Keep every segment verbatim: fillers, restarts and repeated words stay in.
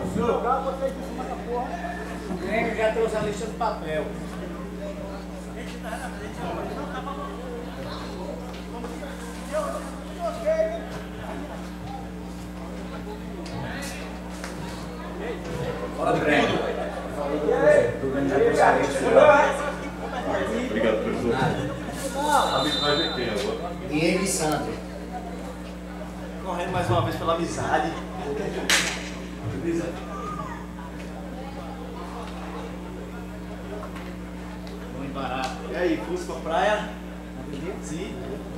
Jogar, vocês em cima da porra. O Grêmio já trouxe a lista do papel. Fala do Grêmio. Obrigado, professor. A vitória de quem agora? Diego e Sandro. Correndo mais uma vez pela amizade. Vamos embarato. E aí, Fusca pra praia? Sim.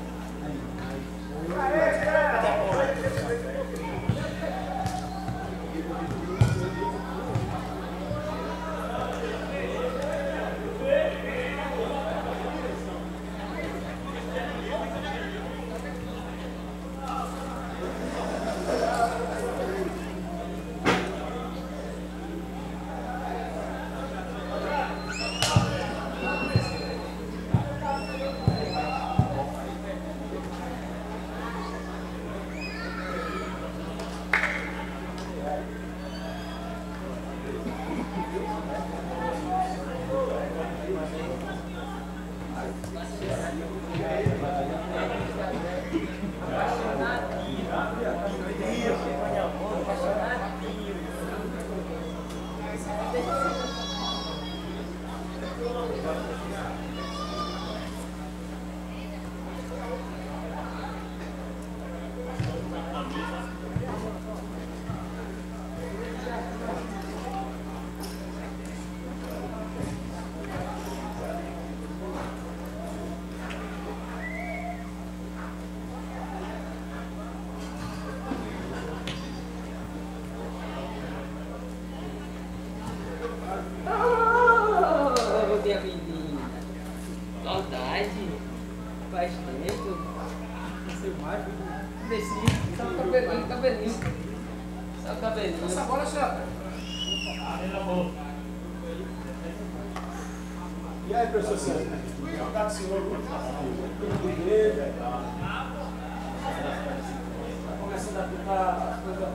Saudade. Faz tempo. Seu mais cresci. Só o cabelinho, cabelinho. Só o cabelinho. Essa bola, chapa. E aí, professor Sandro? Tá com o senhor? Tá começando a ficar as coisas.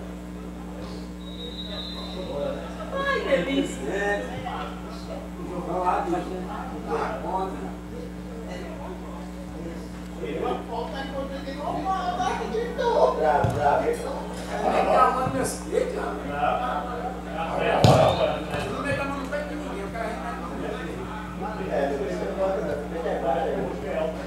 Ai, delícia. É. Jogar lá, de conta. Bravo, bravo. É que a mão no meu skate, ó. Não mete a mão no peito de ninguém, o cara é. É, depois você bota, depois é várias.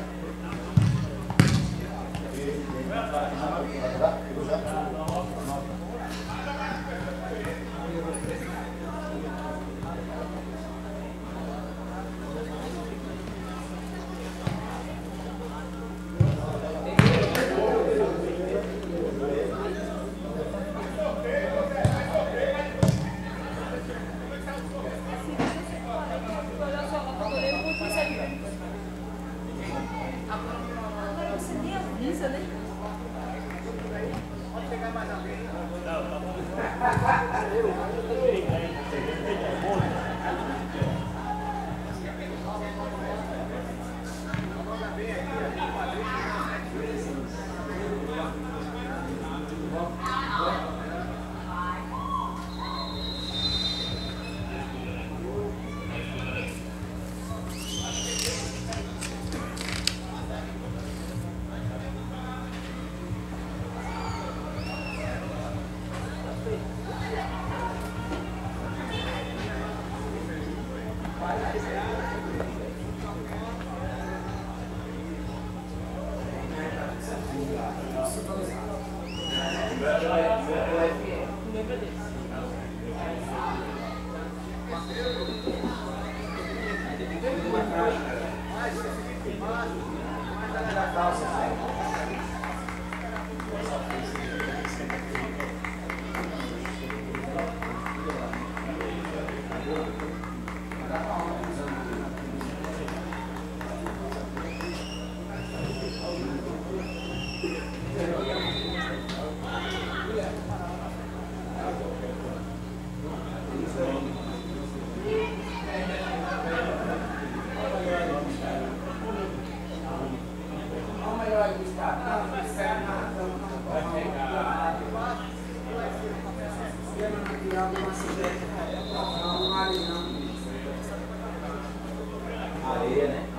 Agora você nem avisa, né? Pode pegar mais alguém? Lembra desse? Vamos melhorar aí, Gustavo. Vai pegar. Areia, né?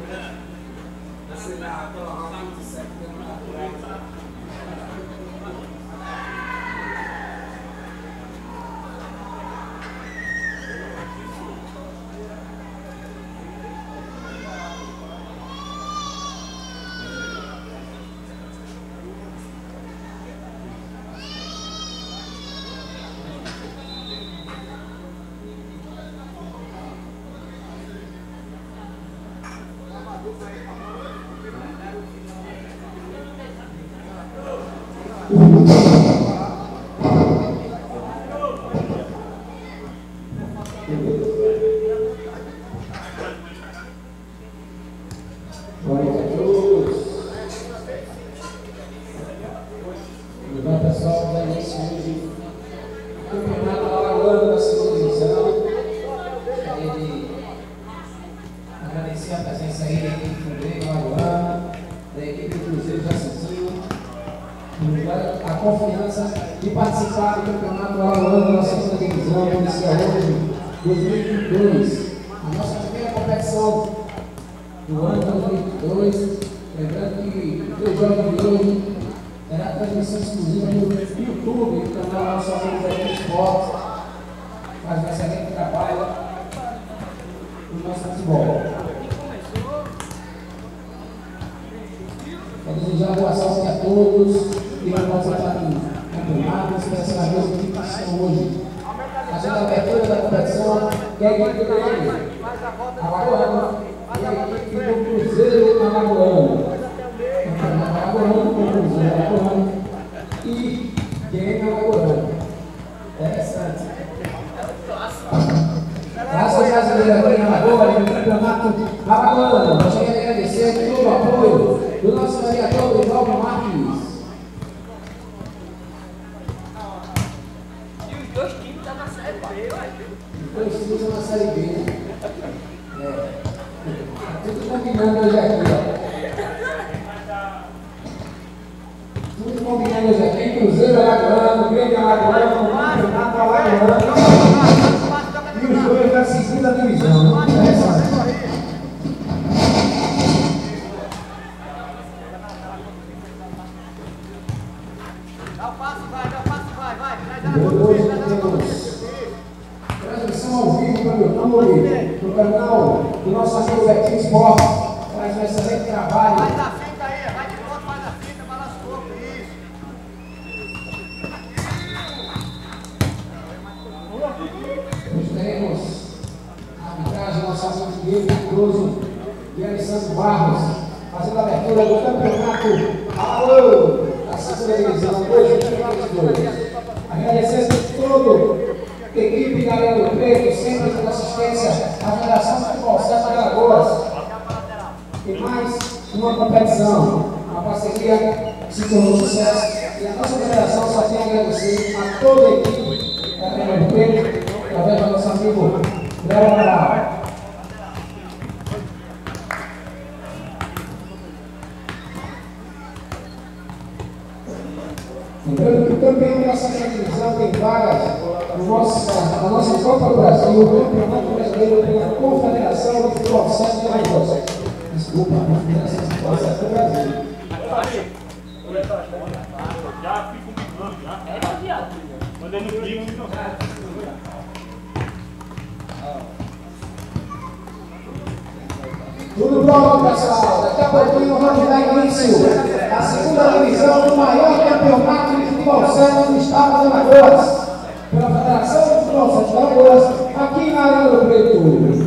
Tudo pronto, pessoal. Daqui a pouquinho vamos dar início à segunda divisão do maior campeonato de futebol sete do estado de Alagoas, pela Federação de Futebol sete de Alagoas, aqui na Arena do Preto.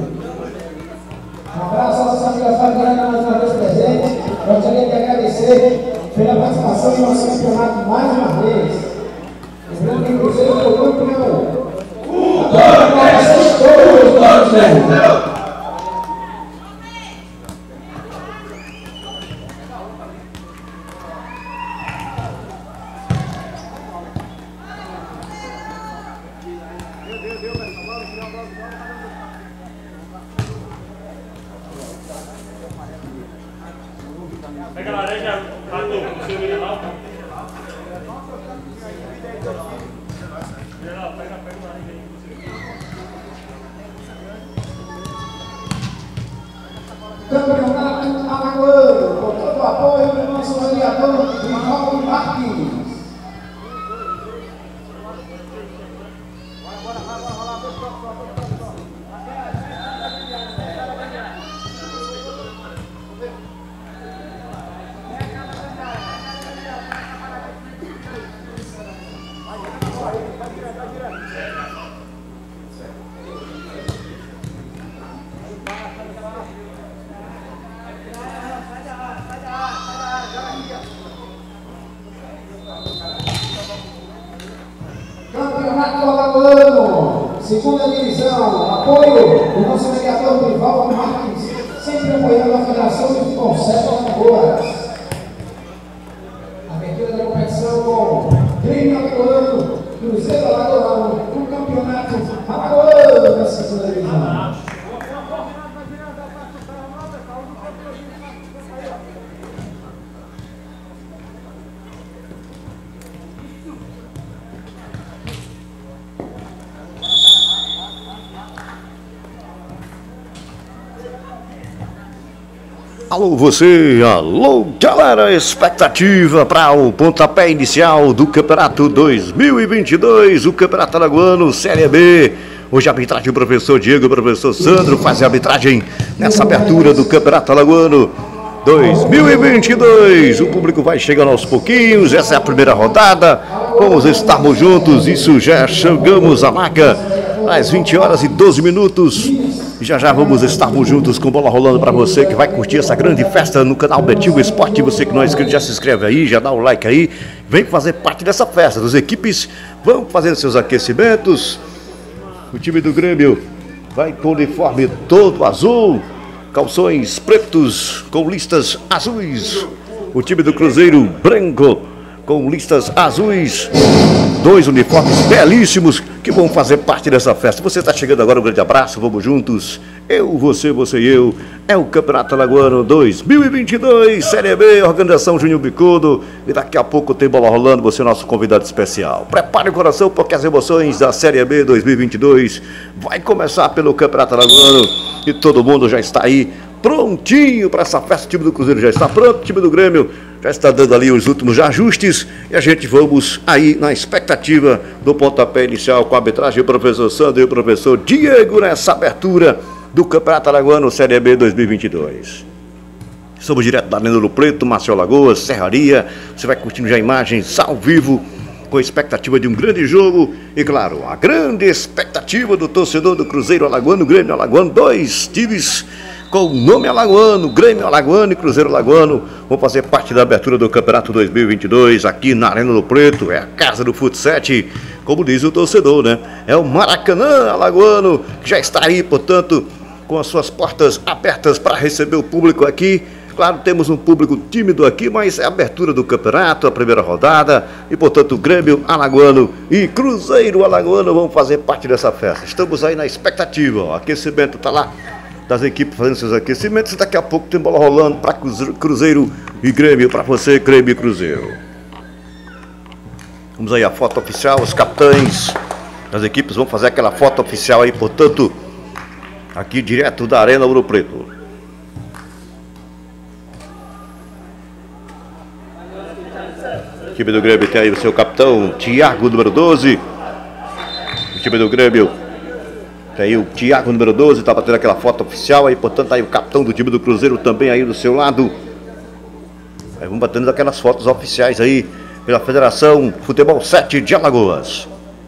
Um abraço à nossa amiga Fabiana, mais uma vez presente. Gostaria de agradecer pela participação em nosso campeonato mais uma vez. Lembrando que o Cruzeiro foi o campeão. Um, dois, três, dois, Pega a laranja, Arthur, o seu mineral. Mineral, pega, pega. Campeonato Alagoano, com todo o apoio do nosso vereador Rivaldo Marques. Campeonato Alagoano, segunda divisão, apoio do nosso vereador Rivaldo Marques, sempre apoiando a Federação de Futebol sete Alagoas. Abertura da competição com Grêmio Alagoano, Cruzeiro Alagoano, o Campeonato Alagoano da segunda divisão. Alô você, alô galera, expectativa para o pontapé inicial do Campeonato dois mil e vinte e dois, o Campeonato Alagoano Série B. Hoje a arbitragem do professor Diego e o professor Sandro fazem a arbitragem nessa abertura do Campeonato Alagoano dois mil e vinte e dois. O público vai chegando aos pouquinhos, essa é a primeira rodada, vamos estarmos juntos, isso já chegamos à marca às vinte horas e doze minutos. Já já vamos estarmos juntos com bola rolando para você que vai curtir essa grande festa no canal Betinho Esporte. Você que não é inscrito, já se inscreve aí, já dá o like aí. Vem fazer parte dessa festa. As equipes vão fazendo seus aquecimentos. O time do Grêmio vai com o uniforme todo azul, calções pretos com listas azuis. O time do Cruzeiro branco com listas azuis. Dois uniformes belíssimos que vão fazer parte dessa festa. Você está chegando agora, um grande abraço, vamos juntos. Eu, você, você e eu. É o Campeonato Alagoano dois mil e vinte e dois, Série B, organização Júnior Bicudo. E daqui a pouco tem bola rolando, você é nosso convidado especial. Prepare o coração porque as emoções da Série B dois mil e vinte e dois vai começar pelo Campeonato Alagoano. E todo mundo já está aí prontinho para essa festa. O time do Cruzeiro já está pronto, o time do Grêmio já está dando ali os últimos ajustes e a gente vamos aí na expectativa do pontapé inicial com a arbitragem do professor Sandro e o professor Diego nessa abertura do Campeonato Alagoano Série B dois mil e vinte e dois. Estamos direto da Arena do Preto, Maceió Lagoas, Serraria. Você vai curtindo já imagens ao vivo com a expectativa de um grande jogo e, claro, a grande expectativa do torcedor do Cruzeiro Alagoano, Grêmio Alagoano, dois times com o nome alagoano, Grêmio Alagoano e Cruzeiro Alagoano, vão fazer parte da abertura do Campeonato dois mil e vinte e dois aqui na Arena do Preto. É a casa do futsal, como diz o torcedor, né? É o Maracanã alagoano, que já está aí, portanto, com as suas portas abertas para receber o público aqui. Claro, temos um público tímido aqui, mas é a abertura do campeonato, a primeira rodada, e, portanto, Grêmio Alagoano e Cruzeiro Alagoano vão fazer parte dessa festa. Estamos aí na expectativa, o aquecimento está lá das equipes fazendo seus aquecimentos, e daqui a pouco tem bola rolando para Cruzeiro e Grêmio, para você, Grêmio e Cruzeiro. Vamos aí a foto oficial, os capitães das equipes vão fazer aquela foto oficial aí, portanto, aqui direto da Arena Ouro Preto. O time do Grêmio tem aí o seu capitão, Thiago, número doze. O time do Grêmio tem aí o Thiago, número doze, está batendo aquela foto oficial aí, portanto, aí o capitão do time do Cruzeiro também aí do seu lado. Aí vamos batendo aquelas fotos oficiais aí pela Federação Futebol sete de Alagoas.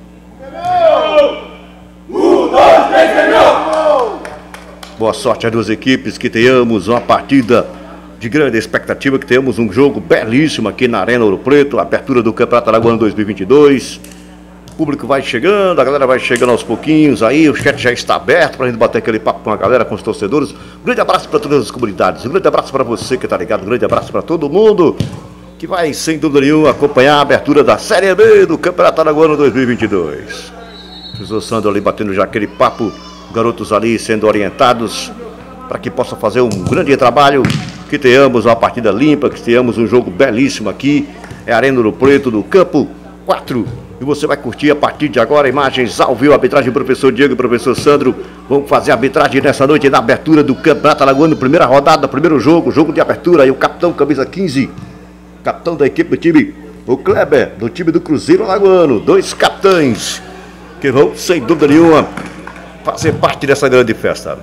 Boa sorte às duas equipes, que tenhamos uma partida de grande expectativa, que tenhamos um jogo belíssimo aqui na Arena Ouro Preto, abertura do Campeonato Alagoano dois mil e vinte e dois. O público vai chegando, a galera vai chegando aos pouquinhos aí, o chat já está aberto para a gente bater aquele papo com a galera, com os torcedores. Um grande abraço para todas as comunidades, um grande abraço para você que está ligado, um grande abraço para todo mundo que vai, sem dúvida nenhuma, acompanhar a abertura da Série B do Campeonato Alagoano dois mil e vinte e dois. O professor Sandro ali batendo já aquele papo, garotos ali sendo orientados para que possa fazer um grande trabalho, que tenhamos uma partida limpa, que tenhamos um jogo belíssimo aqui. É a Arena do Preto, do Campo quatro. E você vai curtir a partir de agora imagens ao vivo, arbitragem do professor Diego e professor Sandro. Vamos fazer a arbitragem nessa noite na abertura do Campeonato Alagoano, primeira rodada, primeiro jogo, jogo de abertura. E o capitão, camisa quinze, capitão da equipe do time, o Kleber, do time do Cruzeiro Alagoano. Dois capitães que vão, sem dúvida nenhuma, fazer parte dessa grande festa.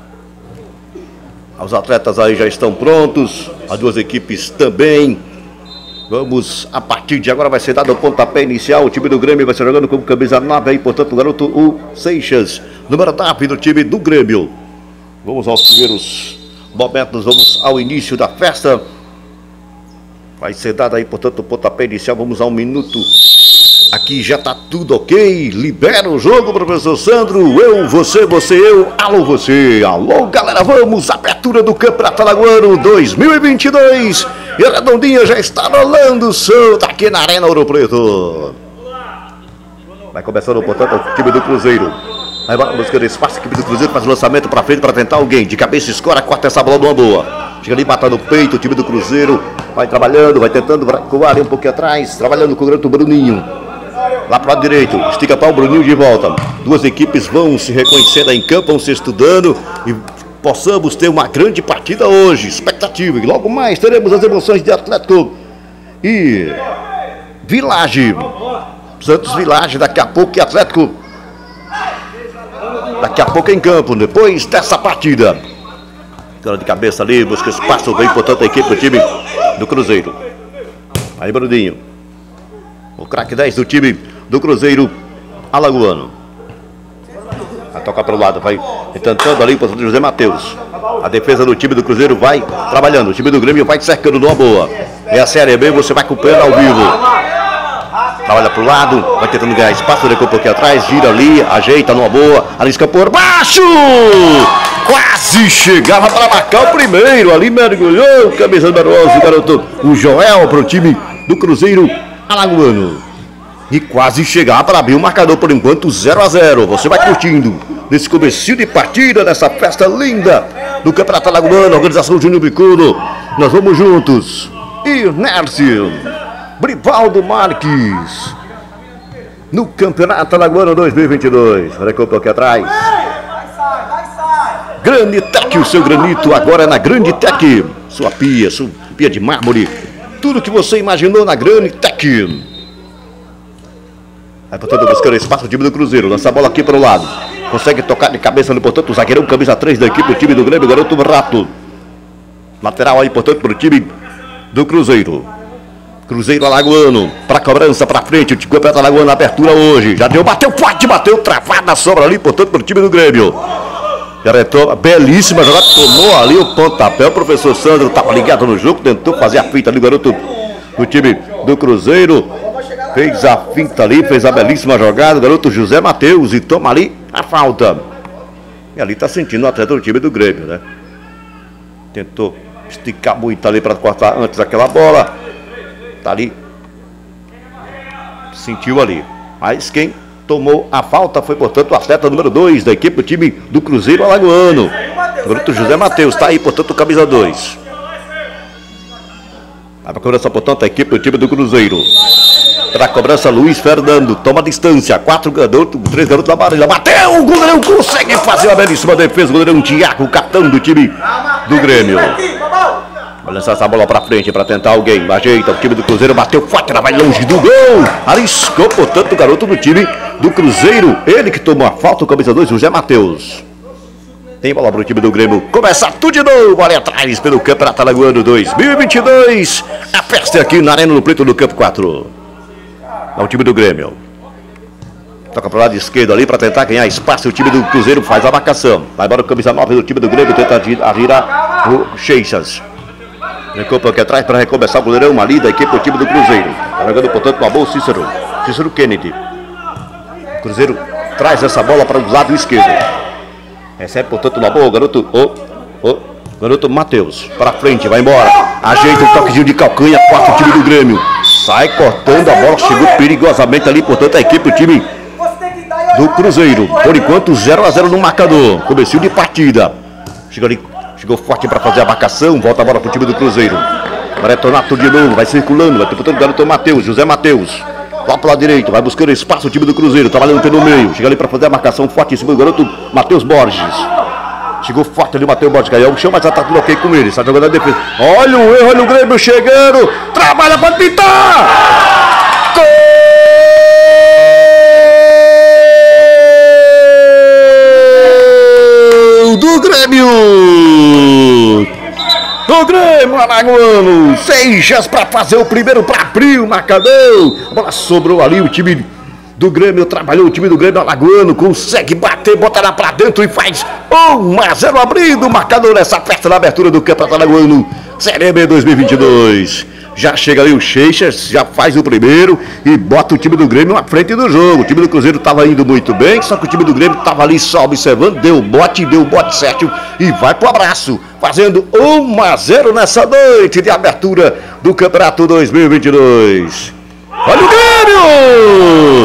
Os atletas aí já estão prontos, as duas equipes também. Vamos, a partir de agora vai ser dado o pontapé inicial. O time do Grêmio vai ser jogando com camisa nove aí, portanto o garoto o Seixas, número nove do time do Grêmio. Vamos aos primeiros momentos, vamos ao início da festa. Vai ser dado aí, portanto, o pontapé inicial. Vamos a um minuto. Aqui já tá tudo ok. Libera o jogo, professor Sandro. Eu, você, você, eu. Alô, você. Alô, galera, vamos. Abertura do Campeonato Alagoano dois mil e vinte e dois. E a redondinha já está rolando o som aqui na Arena Ouro Preto. Vai começando, portanto, o time do Cruzeiro. Aí vai buscando espaço, a equipe do Cruzeiro faz o lançamento para frente para tentar alguém. De cabeça escora, corta essa bola numa boa. Chega ali, matando o peito, o time do Cruzeiro. Vai trabalhando, vai tentando recuar ali um pouquinho atrás. Trabalhando com o garoto Bruninho. Lá para o lado direito, estica para o Bruninho de volta. Duas equipes vão se reconhecendo em campo, vão se estudando. E possamos ter uma grande partida hoje. Expectativa. E logo mais teremos as emoções de Atlético e Village. Santos Village, daqui a pouco, e Atlético. Daqui a pouco em campo, depois dessa partida. Cara de cabeça ali, busca espaço, vem portanto a equipe do time do Cruzeiro. Aí Bruninho, o craque dez do time do Cruzeiro Alagoano. Vai tocar para o lado, vai tentando ali, portanto, José Matheus. A defesa do time do Cruzeiro vai trabalhando, o time do Grêmio vai cercando numa boa. É a Série B, você vai acompanhando ao vivo. Trabalha pro lado, vai tentando ganhar espaço, recua um pouquinho atrás, gira ali, ajeita numa boa, arrisca por baixo! Quase chegava para marcar o primeiro, ali mergulhou, camisa número onze, o garoto, o Joel, para o time do Cruzeiro Alagoano. E quase chegava para abrir o marcador, por enquanto zero a zero. Você vai curtindo nesse comecinho de partida, nessa festa linda do Campeonato Alagoano, organização Júnior Bicudo. Nós vamos juntos. Inércio, Brivaldo Marques, no Campeonato Alagoano dois mil e vinte e dois. Olha que eu tô aqui atrás. Granitec, o seu granito agora é na Granitec. Sua pia, sua pia de mármore, tudo que você imaginou na Granitec. Vai portanto buscando espaço o time do Cruzeiro. Lança a bola aqui para o lado. Consegue tocar de cabeça no, portanto, o zagueirão, camisa três da equipe, o time do Grêmio, garoto Rato. Lateral aí, portanto, para o time do Cruzeiro. Cruzeiro Alagoano, para cobrança, para frente, o Campeonato Alagoano na abertura hoje. Já deu, bateu forte, bateu, travada, sobra ali, portanto, para o time do Grêmio. Já retorna, belíssima jogada, tomou ali o pontapé. O professor Sandro estava ligado no jogo, tentou fazer a finta ali, o garoto do time do Cruzeiro. Fez a finta ali, fez a belíssima jogada, o garoto José Matheus, e toma ali a falta. E ali está sentindo o atleta do time do Grêmio, né? Tentou esticar muito ali para cortar antes aquela bola. Tá ali. Sentiu ali. Mas quem tomou a falta foi, portanto, o atleta número dois da equipe do time do Cruzeiro Alagoano. O garoto José Matheus, está aí, portanto, camisa dois. Vai para a cobrança, portanto, a equipe do time do Cruzeiro. Para a cobrança, Luiz Fernando. Toma a distância. Quatro garotos, três garotos da Marília. Bateu! O goleirão consegue fazer uma belíssima defesa. O goleirão Tiago, o capitão do time do Grêmio. Vai lançar essa bola para frente para tentar alguém. Ajeita, o time do Cruzeiro bateu forte, ela vai longe do gol. Arriscou, portanto, o garoto do time do Cruzeiro. Ele que tomou a falta, o camisa dois, José Matheus. Tem bola para o time do Grêmio. Começa tudo de novo. Ali atrás pelo Campeonato Alagoano dois mil e vinte e dois. A festa aqui na Arena do Preto do Campo quatro. É o time do Grêmio. Toca para o lado esquerdo ali para tentar ganhar espaço. O time do Cruzeiro faz a marcação. Vai embora o camisa nove do time do Grêmio. Tenta girar o Seixas. Recompa aqui atrás para recomeçar o goleirão ali da equipe do time do Cruzeiro. Tá jogando, portanto, uma boa Cícero. Cícero Kennedy. Cruzeiro traz essa bola para o lado esquerdo. Recebe, portanto, uma boa, garoto. O, o garoto Matheus. Para frente, vai embora. Ajeita o toquezinho de calcanha. Quarto time do Grêmio. Sai cortando a bola. Chegou perigosamente ali, portanto, a equipe do time do Cruzeiro. Por enquanto, zero a zero no marcador. Comecinho de partida. Chegou ali. Chegou forte para fazer a marcação. Volta a bola para o time do Cruzeiro. Vai retornar tudo de novo. Vai circulando. Vai tentando o garoto Matheus. José Matheus. Lá pro lado direito, vai buscando espaço o time do Cruzeiro, trabalhando pelo meio. Chega ali para fazer a marcação forte em cima do garoto Matheus Borges. Chegou forte ali o Matheus Borges, caiu o chão, mas já tá tudo ok com ele. Está jogando a defesa. Olha o erro, olha o Grêmio chegando. Trabalha para pintar. Gol do Grêmio. Do Grêmio Alagoano. Seixas para fazer o primeiro para abrir o marcador. A bola sobrou ali, o time do Grêmio trabalhou, o time do Grêmio Alagoano consegue bater, bota lá pra dentro e faz um a zero abrindo o marcador nessa festa da abertura do Campeonato Alagoano Série B dois mil e vinte e dois. Já chega ali o Seixas, já faz o primeiro e bota o time do Grêmio na frente do jogo. O time do Cruzeiro estava indo muito bem, só que o time do Grêmio estava ali só observando, deu o bote, deu o bote certo e vai pro abraço, fazendo um a zero nessa noite de abertura do Campeonato dois mil e vinte e dois. Olha o Grêmio!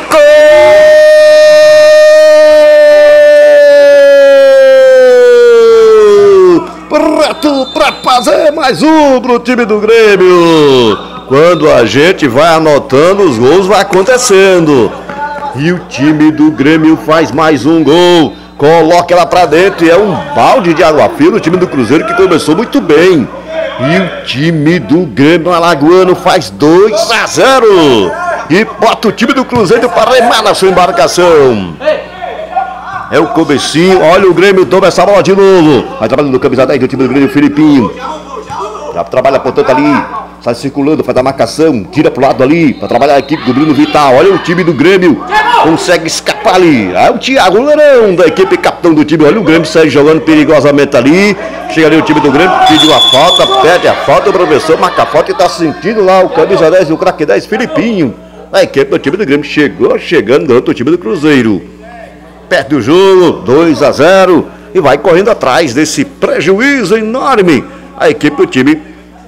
Prato para fazer mais um pro time do Grêmio. Quando a gente vai anotando, os gols vai acontecendo. E o time do Grêmio faz mais um gol. Coloca ela para dentro e é um balde de água fria no time do Cruzeiro que começou muito bem. E o time do Grêmio Alagoano faz dois a zero. E bota o time do Cruzeiro para remar na sua embarcação. É o comecinho, olha o Grêmio, toma essa bola de novo. Vai trabalhando no camisa dez do time do Grêmio, Filipinho. Já trabalha, portanto, ali, sai circulando, faz a marcação, tira pro lado ali, para trabalhar a equipe do Bruno Vital. Olha o time do Grêmio, consegue escapar ali. É o Thiago Larão da equipe capitão do time. Olha o Grêmio, sai jogando perigosamente ali. Chega ali o time do Grêmio, pediu a falta, pede a falta, o professor marca a falta e tá sentindo lá o camisa dez, o craque dez, Filipinho. A equipe do time do Grêmio chegou, chegando, garoto, o time do Cruzeiro. Perde o jogo, dois a zero, e vai correndo atrás desse prejuízo enorme. A equipe do time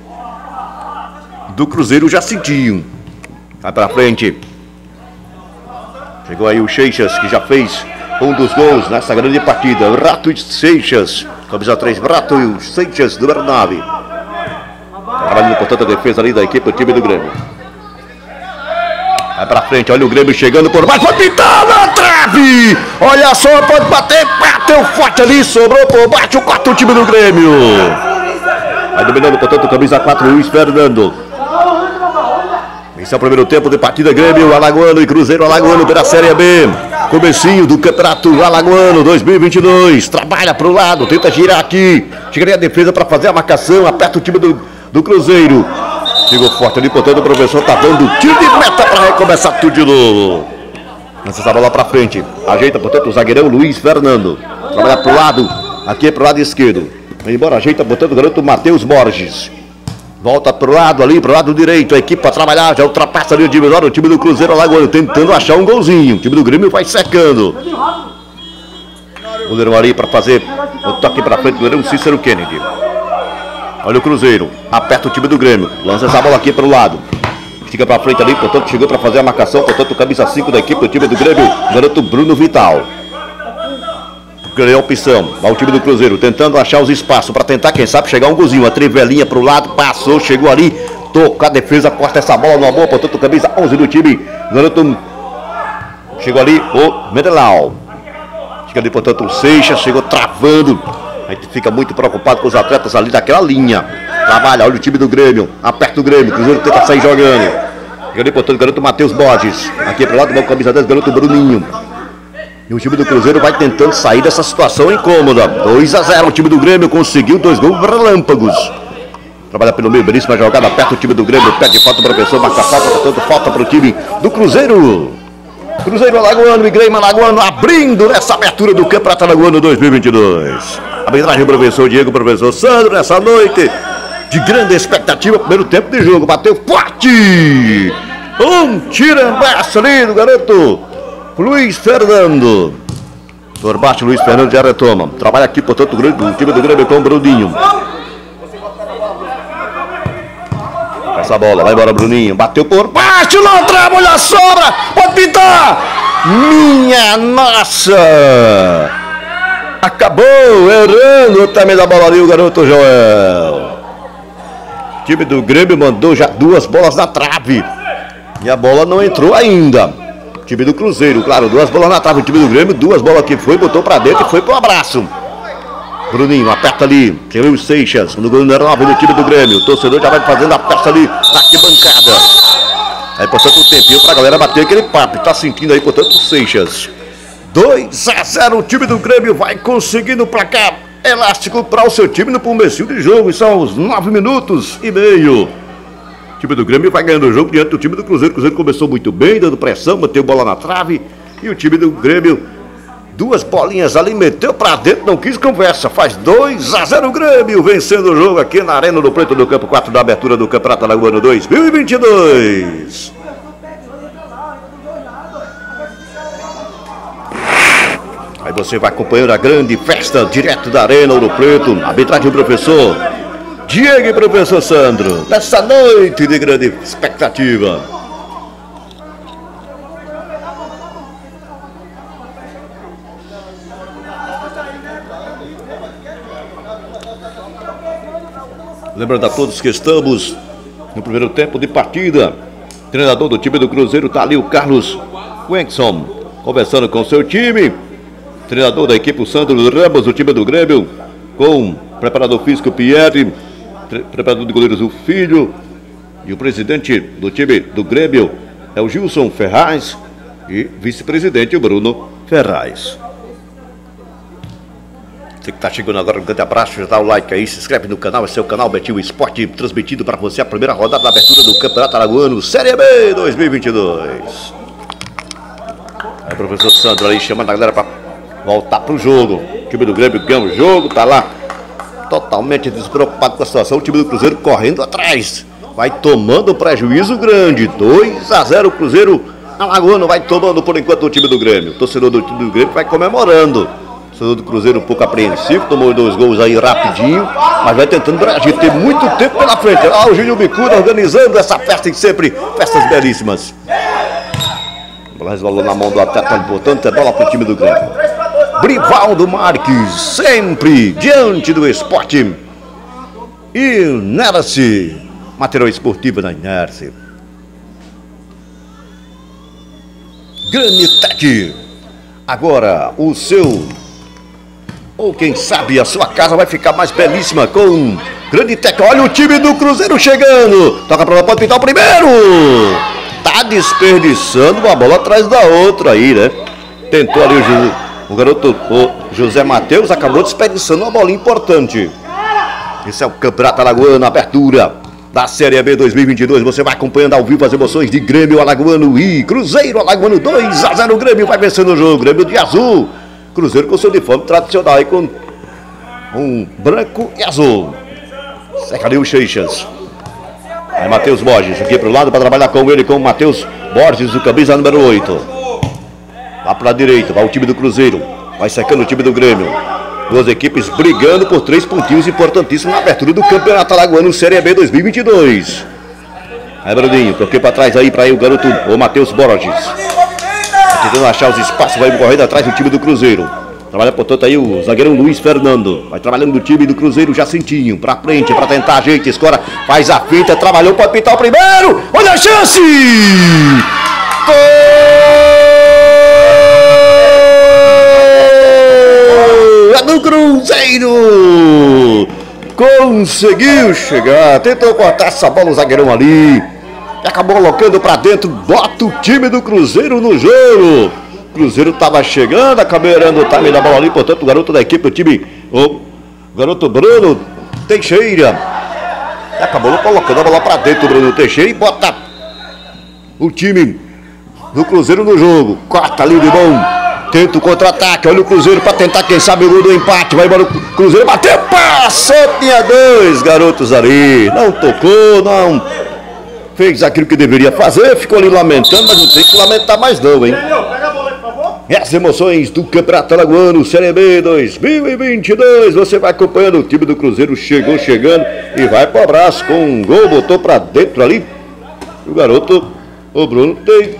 do Cruzeiro já sentiu. Vai pra frente. Chegou aí o Seixas, que já fez um dos gols nessa grande partida. Rato e Seixas, camisa três, Rato e Seixas, número nove. Trabalhando, portanto, a defesa ali da equipe do time do Grêmio. Vai pra frente, olha o Grêmio chegando por baixo, pode pintar na trave! Olha só, pode bater, bateu forte ali, sobrou por baixo, corta o time do Grêmio. Vai dominando, portanto, camisa quatro, Luiz Fernando. Esse é o primeiro tempo de partida, Grêmio Alagoano e Cruzeiro Alagoano pela Série B. Comecinho do Campeonato Alagoano dois mil e vinte e dois. Trabalha pro lado, tenta girar aqui. Chega a defesa para fazer a marcação, aperta o time do, do Cruzeiro. Chegou forte ali, portanto, o professor tá dando tiro de meta para recomeçar tudo de novo. Lança essa bola para frente. Ajeita, portanto, o zagueirão Luiz Fernando. Trabalha pro lado, aqui pro lado esquerdo. Vai embora, ajeita, portanto, o garoto Matheus Borges. Volta pro lado ali, pro lado direito. A equipe para trabalhar, já ultrapassa ali o divisório. O time do Cruzeiro Alagoano tentando achar um golzinho. O time do Grêmio vai secando. O goleirão ali para fazer o toque para frente do goleirão Cícero Kennedy. Olha o Cruzeiro, aperta o time do Grêmio, lança essa bola aqui para o lado, fica para frente ali, portanto chegou para fazer a marcação, portanto camisa cinco da equipe do time do Grêmio, garoto Bruno Vital. Ganhou a opção, vai o time do Cruzeiro tentando achar os espaços para tentar, quem sabe, chegar um golzinho, a trivelinha para o lado, passou, chegou ali, toca a defesa, corta essa bola no amor, portanto camisa onze do time, garoto, chegou ali o Medelau. Chega ali, portanto o Seixas, chegou travando. A gente fica muito preocupado com os atletas ali daquela linha. Trabalha, olha o time do Grêmio. Aperta o Grêmio, o Cruzeiro tenta sair jogando. Chega ali, portanto, o garoto Matheus Borges. Aqui pro lado, o camisa dez, garoto Bruninho. E o time do Cruzeiro vai tentando sair dessa situação incômoda. dois a zero, o time do Grêmio conseguiu dois gols relâmpagos. Trabalha pelo meio, belíssima jogada. Aperta o time do Grêmio, pede falta o professor, marca falta, portanto, falta pro time do Cruzeiro. Cruzeiro Alagoano e Grêmio Alagoano abrindo nessa abertura do Campeonato Alagoano dois mil e vinte e dois. Arbitragem, professor Diego, professor Sandro, nessa noite de grande expectativa, primeiro tempo de jogo, bateu forte, um tirambaço ali do garoto Luiz Fernando, por baixo Luiz Fernando já retoma, trabalha aqui, portanto, o time do Grêmio com o Bruninho. Essa bola, vai embora Bruninho, bateu por baixo, não trava, olha a sobra, pode pintar, minha nossa! Acabou errando também da bola ali o garoto Joel. O time do Grêmio mandou já duas bolas na trave. E a bola não entrou ainda. Time do Cruzeiro, claro, duas bolas na trave. O time do Grêmio, duas bolas que foi, botou pra dentro e foi pro abraço. Bruninho, aperta ali. Tem o Seixas, no gol número nove do time do Grêmio. O torcedor já vai fazendo a festa ali na arquibancada. Aí, portanto, o tempinho pra galera bater aquele papo. Tá sentindo aí, portanto, o Seixas. dois a zero, o time do Grêmio vai conseguindo pra cá. Elástico para o seu time no começo de jogo. E são os nove minutos e meio. O time do Grêmio vai ganhando o jogo diante do time do Cruzeiro. O Cruzeiro começou muito bem, dando pressão, bateu bola na trave. E o time do Grêmio, duas bolinhas ali, meteu pra dentro, não quis conversa. Faz dois a zero o Grêmio, vencendo o jogo aqui na Arena do Preto do Campo quatro da abertura do Campeonato Alagoano dois mil e vinte e dois. Aí você vai acompanhando a grande festa direto da Arena Ouro Preto. Arbitragem do professor Diego e professor Sandro. Nessa noite de grande expectativa. Lembrando a todos que estamos no primeiro tempo de partida. O treinador do time do Cruzeiro está ali, o Carlos Wengson, conversando com seu time. Treinador da equipe, o Sandro Ramos, do time do Grêmio, com o preparador físico Pierre, preparador de goleiros o Filho, e o presidente do time do Grêmio é o Gilson Ferraz e vice-presidente o Bruno Ferraz. Você que está chegando agora, um grande abraço, já dá o like aí, se inscreve no canal, esse é o canal Betinho Esporte, transmitido para você a primeira rodada da abertura do Campeonato Alagoano Série B dois mil e vinte e dois. É o professor Sandro aí chamando a galera para voltar pro jogo. O time do Grêmio ganha o jogo, tá lá totalmente despreocupado com a situação. O time do Cruzeiro correndo atrás, vai tomando prejuízo grande. dois a zero o Cruzeiro Alagoano vai tomando por enquanto o time do Grêmio. O torcedor do time do Grêmio vai comemorando. O torcedor do Cruzeiro um pouco apreensivo, tomou dois gols aí rapidinho, mas vai tentando reagir, tem muito tempo pela frente. Ah, o Júnior Bicuda organizando essa festa em sempre, festas belíssimas. A bola resvalou na mão do atleta, importante é bola pro time do Grêmio. Brivaldo Marques, sempre diante do esporte. Inerce, material esportivo na Inerce. Granitec, agora o seu, ou quem sabe a sua casa vai ficar mais belíssima com Granitec. Olha o time do Cruzeiro chegando, toca pra lá, pode pintar o primeiro. Tá desperdiçando uma bola atrás da outra aí, né? Tentou ali o Júlio. O garoto, o José Matheus, acabou desperdiçando uma bolinha importante. Esse é o Campeonato Alagoano, abertura da Série B dois mil e vinte e dois. Você vai acompanhando ao vivo as emoções de Grêmio Alagoano e Cruzeiro Alagoano. dois a zero o Grêmio vai vencendo o jogo. Grêmio de azul. Cruzeiro com seu uniforme tradicional aí com um branco e azul. Seca ali o Seixas. Aí Matheus Borges aqui pro lado para trabalhar com ele, com o Matheus Borges, o camisa número oito. Lá para a direita, vai o time do Cruzeiro. Vai secando o time do Grêmio. Duas equipes brigando por três pontinhos importantíssimos na abertura do Campeonato Alagoano Série B dois mil e vinte e dois. Aí, Bruninho, toquei para trás aí para aí o garoto, o Matheus Borges. Tentando achar os espaços, vai correndo atrás do time do Cruzeiro. Trabalha, portanto, aí o zagueirão Luiz Fernando. Vai trabalhando do time do Cruzeiro, Jacintinho. Para frente, para tentar a gente. Escora, faz a finta, trabalhou, pode pintar o primeiro. Olha a chance! Gol! Do Cruzeiro, conseguiu chegar, tentou cortar essa bola o zagueirão ali, e acabou colocando pra dentro, bota o time do Cruzeiro no jogo. O Cruzeiro tava chegando, acabou errando o time da bola ali, portanto o garoto da equipe, o time, o garoto Bruno Teixeira, e acabou colocando a bola pra dentro, o Bruno Teixeira, e bota o time do Cruzeiro no jogo. Corta ali de mão. Tenta o contra-ataque, olha o Cruzeiro para tentar, quem sabe, o gol do empate. Vai embora o Cruzeiro, bateu, passou, tinha dois garotos ali. Não tocou, não fez aquilo que deveria fazer, ficou ali lamentando, mas não tem que lamentar mais não, hein? E as emoções do Campeonato Alagoano Série B dois mil e vinte e dois, você vai acompanhando, o time do Cruzeiro chegou chegando e vai pro abraço com um gol, botou para dentro ali. O garoto, o Bruno tem...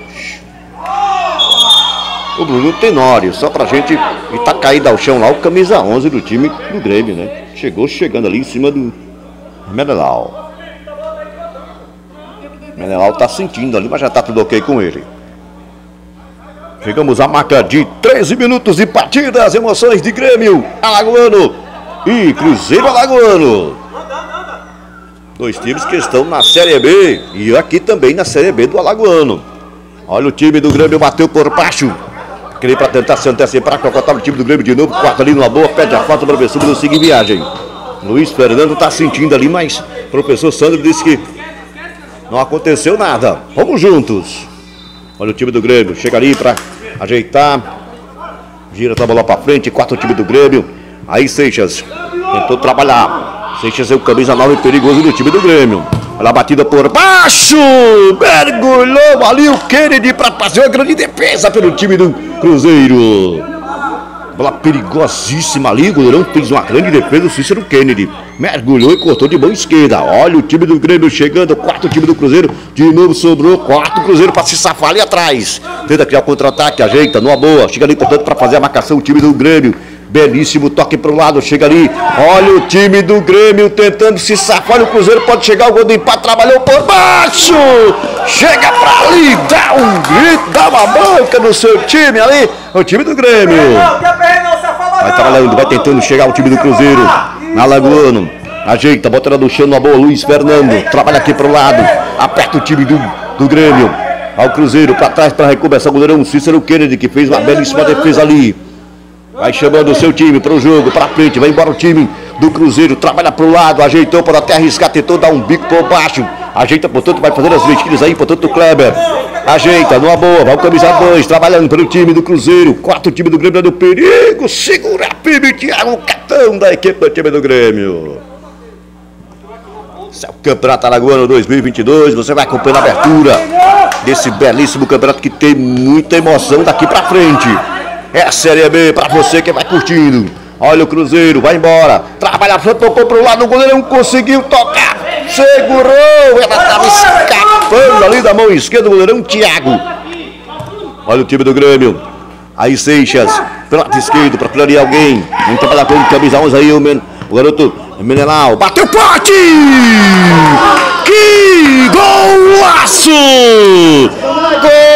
O Bruno Tenório, só pra gente, e tá caído ao chão lá o camisa onze do time do Grêmio, né? Chegou chegando ali em cima do Menelau. Menelau tá sentindo ali, mas já tá tudo ok com ele. Chegamos à marca de treze minutos de partida. As emoções de Grêmio Alagoano e Cruzeiro Alagoano. Dois times que estão na Série B e aqui também na Série B do Alagoano. Olha o time do Grêmio, bateu por baixo. Queria para tentar se antecipar, colocar o time do Grêmio de novo. Quarto ali numa boa, pede a falta para o professor do seguir viagem. Luiz Fernando está sentindo ali, mas o professor Sandro disse que não aconteceu nada. Vamos juntos. Olha o time do Grêmio, chega ali para ajeitar. Gira a bola para frente, quarto time do Grêmio. Aí Seixas tentou trabalhar. Seixas é o camisa nove perigoso do time do Grêmio. Olha a batida por baixo. Mergulhou ali o Kennedy para fazer uma grande defesa pelo time do Cruzeiro. Bola perigosíssima ali. O goleirão fez uma grande defesa. O Cícero Kennedy mergulhou e cortou de mão esquerda. Olha o time do Grêmio chegando. Quarto time do Cruzeiro. De novo sobrou. Quarto Cruzeiro para se safar ali atrás. Tenta criar o contra-ataque. Ajeita numa boa. Chega ali, portanto, para fazer a marcação. O time do Grêmio. Belíssimo toque para o lado, chega ali. Olha o time do Grêmio tentando se safar. Olha o Cruzeiro, pode chegar o gol do empate. Trabalhou por baixo. Chega para ali, dá um grito, dá uma banca no seu time ali. O time do Grêmio. Vai trabalhando, vai tentando chegar o time do Cruzeiro. Alagoano. Ajeita, bota ela no chão, uma boa. Luiz Fernando. Trabalha aqui para o lado. Aperta o time do, do Grêmio. Ao Cruzeiro, para trás para recomeçar o goleirão Cícero Kennedy, que fez uma belíssima defesa ali. Vai chamando o seu time para o jogo, para frente, vai embora o time do Cruzeiro, trabalha para o lado, ajeitou para até arriscar, tentou dar um bico por baixo, ajeita, portanto, vai fazendo as vestilhas aí, portanto, o Kleber, ajeita, numa boa, vai o camisa dois, trabalhando pelo time do Cruzeiro, quarto time do Grêmio do perigo, segura firme, Thiago Catão da equipe do time do Grêmio. Esse é o Campeonato Alagoano dois mil e vinte e dois, você vai acompanhando a abertura desse belíssimo campeonato que tem muita emoção daqui para frente. É a Série B pra você que vai curtindo. Olha o Cruzeiro, vai embora. Trabalha, tocou pro lado, o goleiro não conseguiu tocar. Segurou, ela tava escapando ali da mão esquerda, o goleirão Thiago. Olha o time do Grêmio. Aí Seixas, pelo lado esquerdo, procurando alguém. Vem trabalhar com o camisa onze aí, o, men o garoto Menelau. Bateu forte! Que golaço! Gol!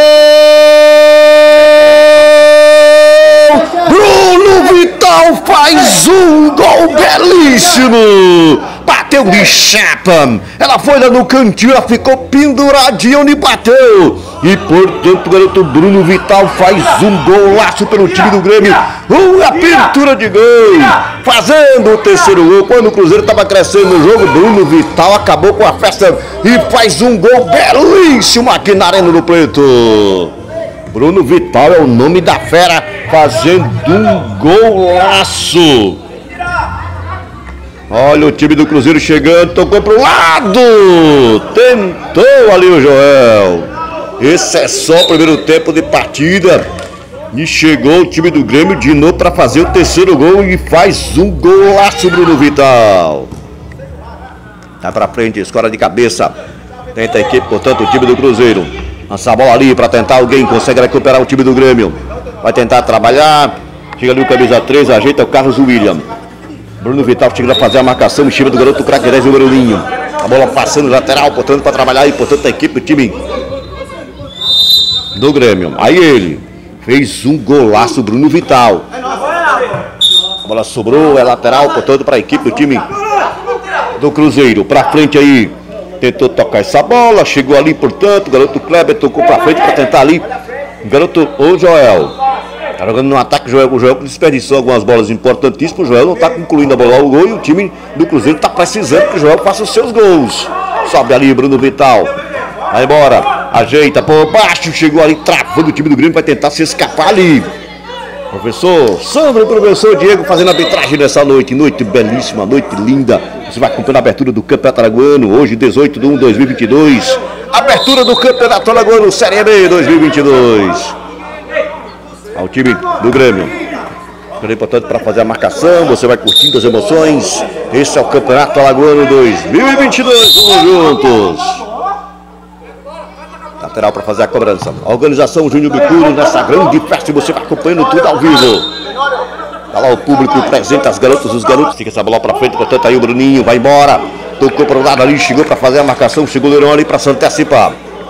Bruno Vital faz um gol belíssimo. Bateu de chapa. Ela foi lá no cantinho, ela ficou penduradinha onde bateu. E portanto o garoto Bruno Vital faz um golaço pelo time do Grêmio. Uma pintura de gol. Fazendo o terceiro gol. Quando o Cruzeiro estava crescendo no jogo, Bruno Vital acabou com a festa e faz um gol belíssimo aqui na Arena do Preto. Bruno Vital é o nome da fera, fazendo um golaço. Olha o time do Cruzeiro chegando, tocou pro lado. Tentou ali o Joel. Esse é só o primeiro tempo de partida. E chegou o time do Grêmio de novo para fazer o terceiro gol e faz um golaço, Bruno Vital. Tá pra frente, escora de cabeça. Tenta a equipe, portanto, o time do Cruzeiro. Lança a bola ali para tentar alguém, consegue recuperar o time do Grêmio. Vai tentar trabalhar. Chega ali o camisa três, ajeita o Carlos William. Bruno Vital chega a fazer a marcação em cima do garoto craque dez, o Bruninho. A bola passando lateral, portanto, para trabalhar e, portanto, a equipe do time do Grêmio. Aí ele fez um golaço, Bruno Vital. A bola sobrou, é lateral, portanto, para a equipe do time do Cruzeiro. Para frente aí. Tentou tocar essa bola, chegou ali, portanto, o garoto Kleber tocou pra frente para tentar ali. O garoto, o Joel. Tá jogando no ataque, o Joel, o Joel desperdiçou algumas bolas importantíssimas. O Joel não tá concluindo a bola ao gol e o time do Cruzeiro tá precisando que o Joel faça os seus gols. Sobe ali, Bruno Vital. Vai embora, ajeita por baixo, chegou ali, travando o time do Grêmio, vai tentar se escapar ali. Professor Sandro, professor Diego fazendo arbitragem nessa noite. Noite belíssima, noite linda. Você vai acompanhando a abertura do Campeonato Alagoano. Hoje, dezoito de um de dois mil e vinte e dois. Abertura do Campeonato Alagoano Série B dois mil e vinte e dois. Ao time do Grêmio. É importante para fazer a marcação. Você vai curtindo as emoções. Esse é o Campeonato Alagoano dois mil e vinte e dois. Vamos juntos. Lateral para fazer a cobrança. A organização Júnior Bicudo nessa grande festa. Você vai acompanhando tudo ao vivo. Tá lá o público presente, as garotas, os garotos. Fica essa bola para frente, portanto aí o Bruninho vai embora. Tocou para o lado ali, chegou para fazer a marcação, chegou o goleirão ali para se antecipar.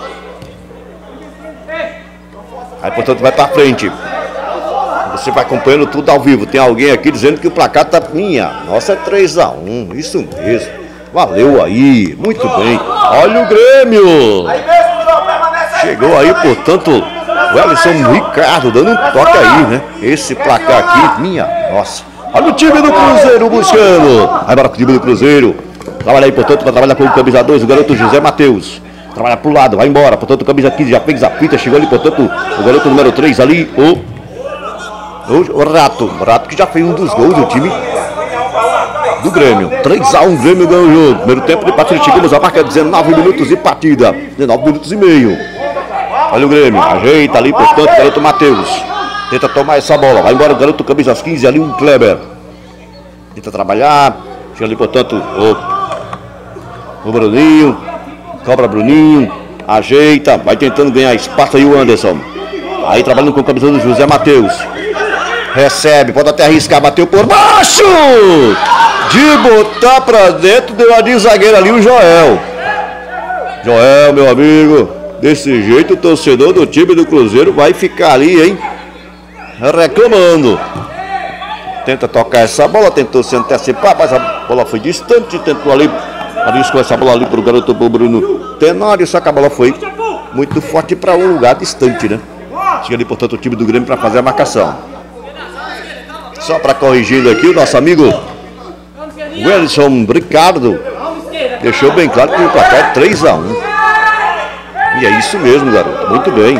Aí, portanto, vai para frente. Você vai acompanhando tudo ao vivo. Tem alguém aqui dizendo que o placar tá minha. Nossa, é três a um. Isso mesmo. Valeu aí. Muito bem. Olha o Grêmio. Chegou aí, portanto, o Ellison Ricardo dando um toque aí, né? Esse placar aqui, minha nossa. Olha o time do Cruzeiro buscando. Vai embora com o time do Cruzeiro. Trabalha aí, portanto, para trabalhar com o camisa dois, o garoto José Matheus. Trabalha pro lado, vai embora. Portanto, o camisa quinze já fez a fita. Chegou ali, portanto, o garoto número três ali, o... O, o Rato, o Rato que já fez um dos gols do time do Grêmio. três a um, Grêmio ganhou o jogo. Primeiro tempo de partida, chegamos a marca dezenove minutos de partida. dezenove minutos e meio. Olha o Grêmio, ajeita ali, portanto, o garoto Matheus. Tenta tomar essa bola, vai embora o garoto camisa quinze ali, o Kleber. Tenta trabalhar, chega ali, portanto, o, o Bruninho. Cobra Bruninho, ajeita, vai tentando ganhar espaço aí o Anderson. Aí trabalhando com o camisa do José Matheus. Recebe, pode até arriscar, bateu por baixo! De botar pra dentro, deu a de zagueiro ali o Joel. Joel, meu amigo, desse jeito o torcedor do time do Cruzeiro vai ficar ali, hein? Reclamando. Tenta tocar essa bola, tentou se antecipar, mas a bola foi distante, tentou ali, arriscou essa bola ali pro garoto pro Bruno Tenório, só que a bola foi muito forte para um lugar distante, né? Chega ali, portanto, o time do Grêmio para fazer a marcação. Só para corrigindo aqui, o nosso amigo Ellison Ricardo deixou bem claro que o placar é três a um. E é isso mesmo, garoto. Muito bem.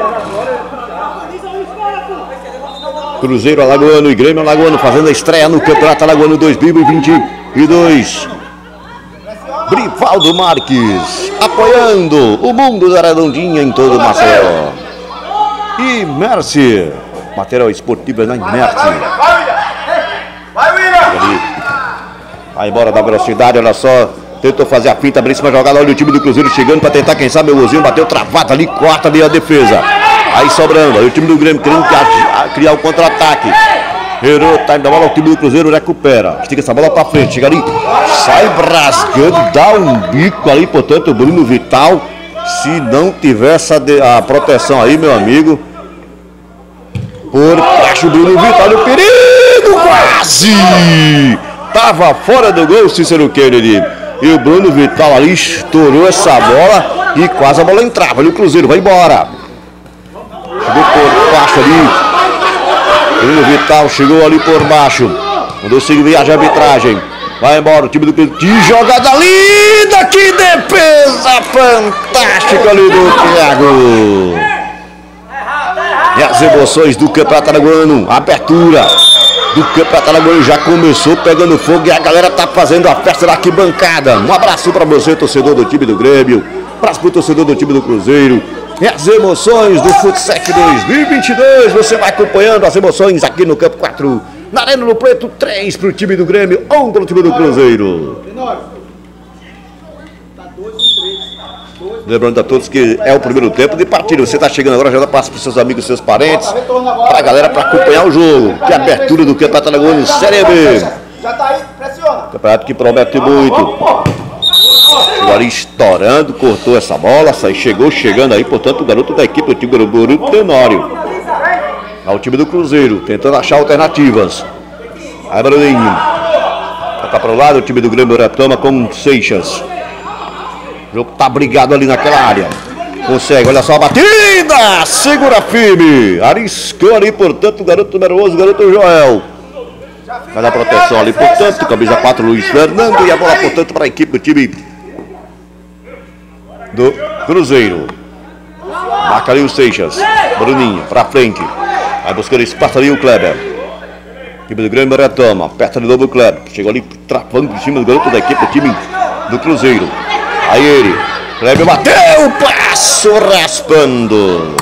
Cruzeiro Alagoano e Grêmio Alagoano fazendo a estreia no Campeonato Alagoano dois mil e vinte e dois. Brivaldo Marques apoiando o mundo da redondinha em todo o Maceió. E Mercy, material esportivo é na Mercy. Vai embora da velocidade, olha só. Tentou fazer a finta, belíssima jogada. Olha o time do Cruzeiro chegando para tentar, quem sabe, o Ozinho bateu travado ali, corta ali a defesa. Aí sobrando, aí o time do Grêmio querendo criar o contra-ataque. Errou, time da bola, o time do Cruzeiro recupera. Estica essa bola para frente, chega ali, sai rasgando, dá um bico ali, portanto, o Bruno Vital. Se não tivesse a, a proteção aí, meu amigo, por baixo o Bruno Vital, olha o perigo, quase! Tava fora do gol, Cícero Kennedy. E o Bruno Vital ali estourou essa bola e quase a bola entrava. Ali o Cruzeiro vai embora. Chegou por baixo ali. Bruno Vital chegou ali por baixo. Mandou seguir viagem a arbitragem. Vai embora o time do Cruzeiro. Que jogada linda! Que defesa fantástica ali do Thiago. E as emoções do Campeonato Alagoano. Abertura do Campeonato Alagoano já começou pegando fogo e a galera tá fazendo a festa da arquibancada. Um abraço para você, torcedor do time do Grêmio. Um abraço pro torcedor do time do Cruzeiro. E as emoções do Futsal dois mil e vinte e dois. Você vai acompanhando as emoções aqui no Campo quatro. Na Arena do Preto, três pro time do Grêmio, um pro time do Cruzeiro. Lembrando a todos que é o primeiro tempo de partida. Você está chegando agora, já dá passo para seus amigos, seus parentes, para a galera, para acompanhar o jogo. Que é a abertura do Campeonato Alagoano Série B. Já tá aí, pressiona. Campeonato que promete muito. Chegou ali estourando, cortou essa bola, sai, chegou chegando aí, portanto, o garoto da equipe, o time do Bruno Tenório. Ao time do Cruzeiro, tentando achar alternativas. Aí, Bruninho. Toca para o lado, o time do Grêmio retoma com Seixas. O jogo tá brigado ali naquela área. Consegue, olha só a batida! Segura firme! Arriscou ali, portanto, o garoto numeroso, o garoto Joel. Vai dar proteção ali, portanto, camisa quatro, Luiz Fernando. E a bola, portanto, para a equipe do time do Cruzeiro. Marca ali o Seixas. Bruninho, pra frente. Vai buscando espaço ali o Kleber. Time do Grêmio retoma. Aperta de novo o Kleber. Chegou ali travando em cima do garoto da equipe do time do Cruzeiro. Aí ele, Kleber bateu, passo raspando.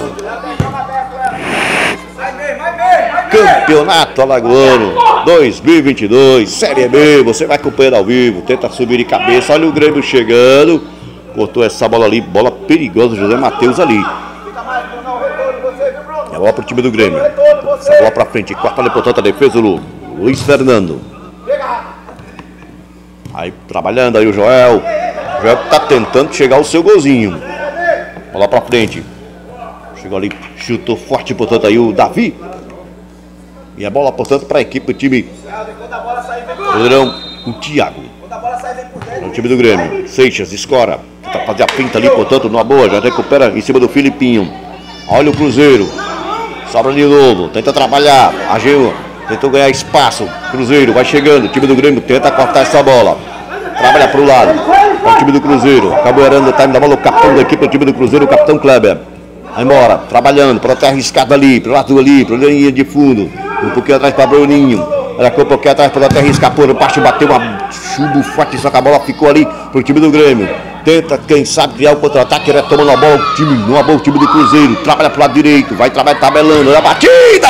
Campeonato Alagoano dois mil e vinte e dois, Série B, você vai acompanhando ao vivo, tenta subir de cabeça, olha o Grêmio chegando, cortou essa bola ali, bola perigosa, José Matheus ali. É a bola pro time do Grêmio, essa bola pra frente, quarta ali, portanto, a defesa do Luiz Fernando. Aí trabalhando aí o Joel. O Joel tá tentando chegar ao seu golzinho. Bola pra frente. Chegou ali, chutou forte, portanto, aí o Davi. E a bola, portanto, para a equipe do time Goleirão, o Thiago. No time do Grêmio, Seixas, escora. Tenta fazer a pinta ali, portanto, numa boa. Já recupera em cima do Filipinho. Olha o Cruzeiro. Sobra de novo, tenta trabalhar. Agiu, tentou ganhar espaço. Cruzeiro vai chegando, o time do Grêmio tenta cortar essa bola. Trabalha para o lado. Para o time do Cruzeiro. Acabou errando o time da bola, o capitão da equipe do time do Cruzeiro, o capitão Kleber. Vai embora, trabalhando, para terra arriscada ali, pro lado ali, pro linha de fundo. Um pouquinho atrás para Bruninho. Ela ficou um pouquinho atrás para terra escapou. No baixo bateu uma chumbo forte, só que a bola ficou ali pro time do Grêmio. Tenta, quem sabe, criar o contra-ataque, retomando a bola. O time, não a bola, o time do Cruzeiro. Trabalha pro lado direito, vai trabalhar tabelando. Olha a batida!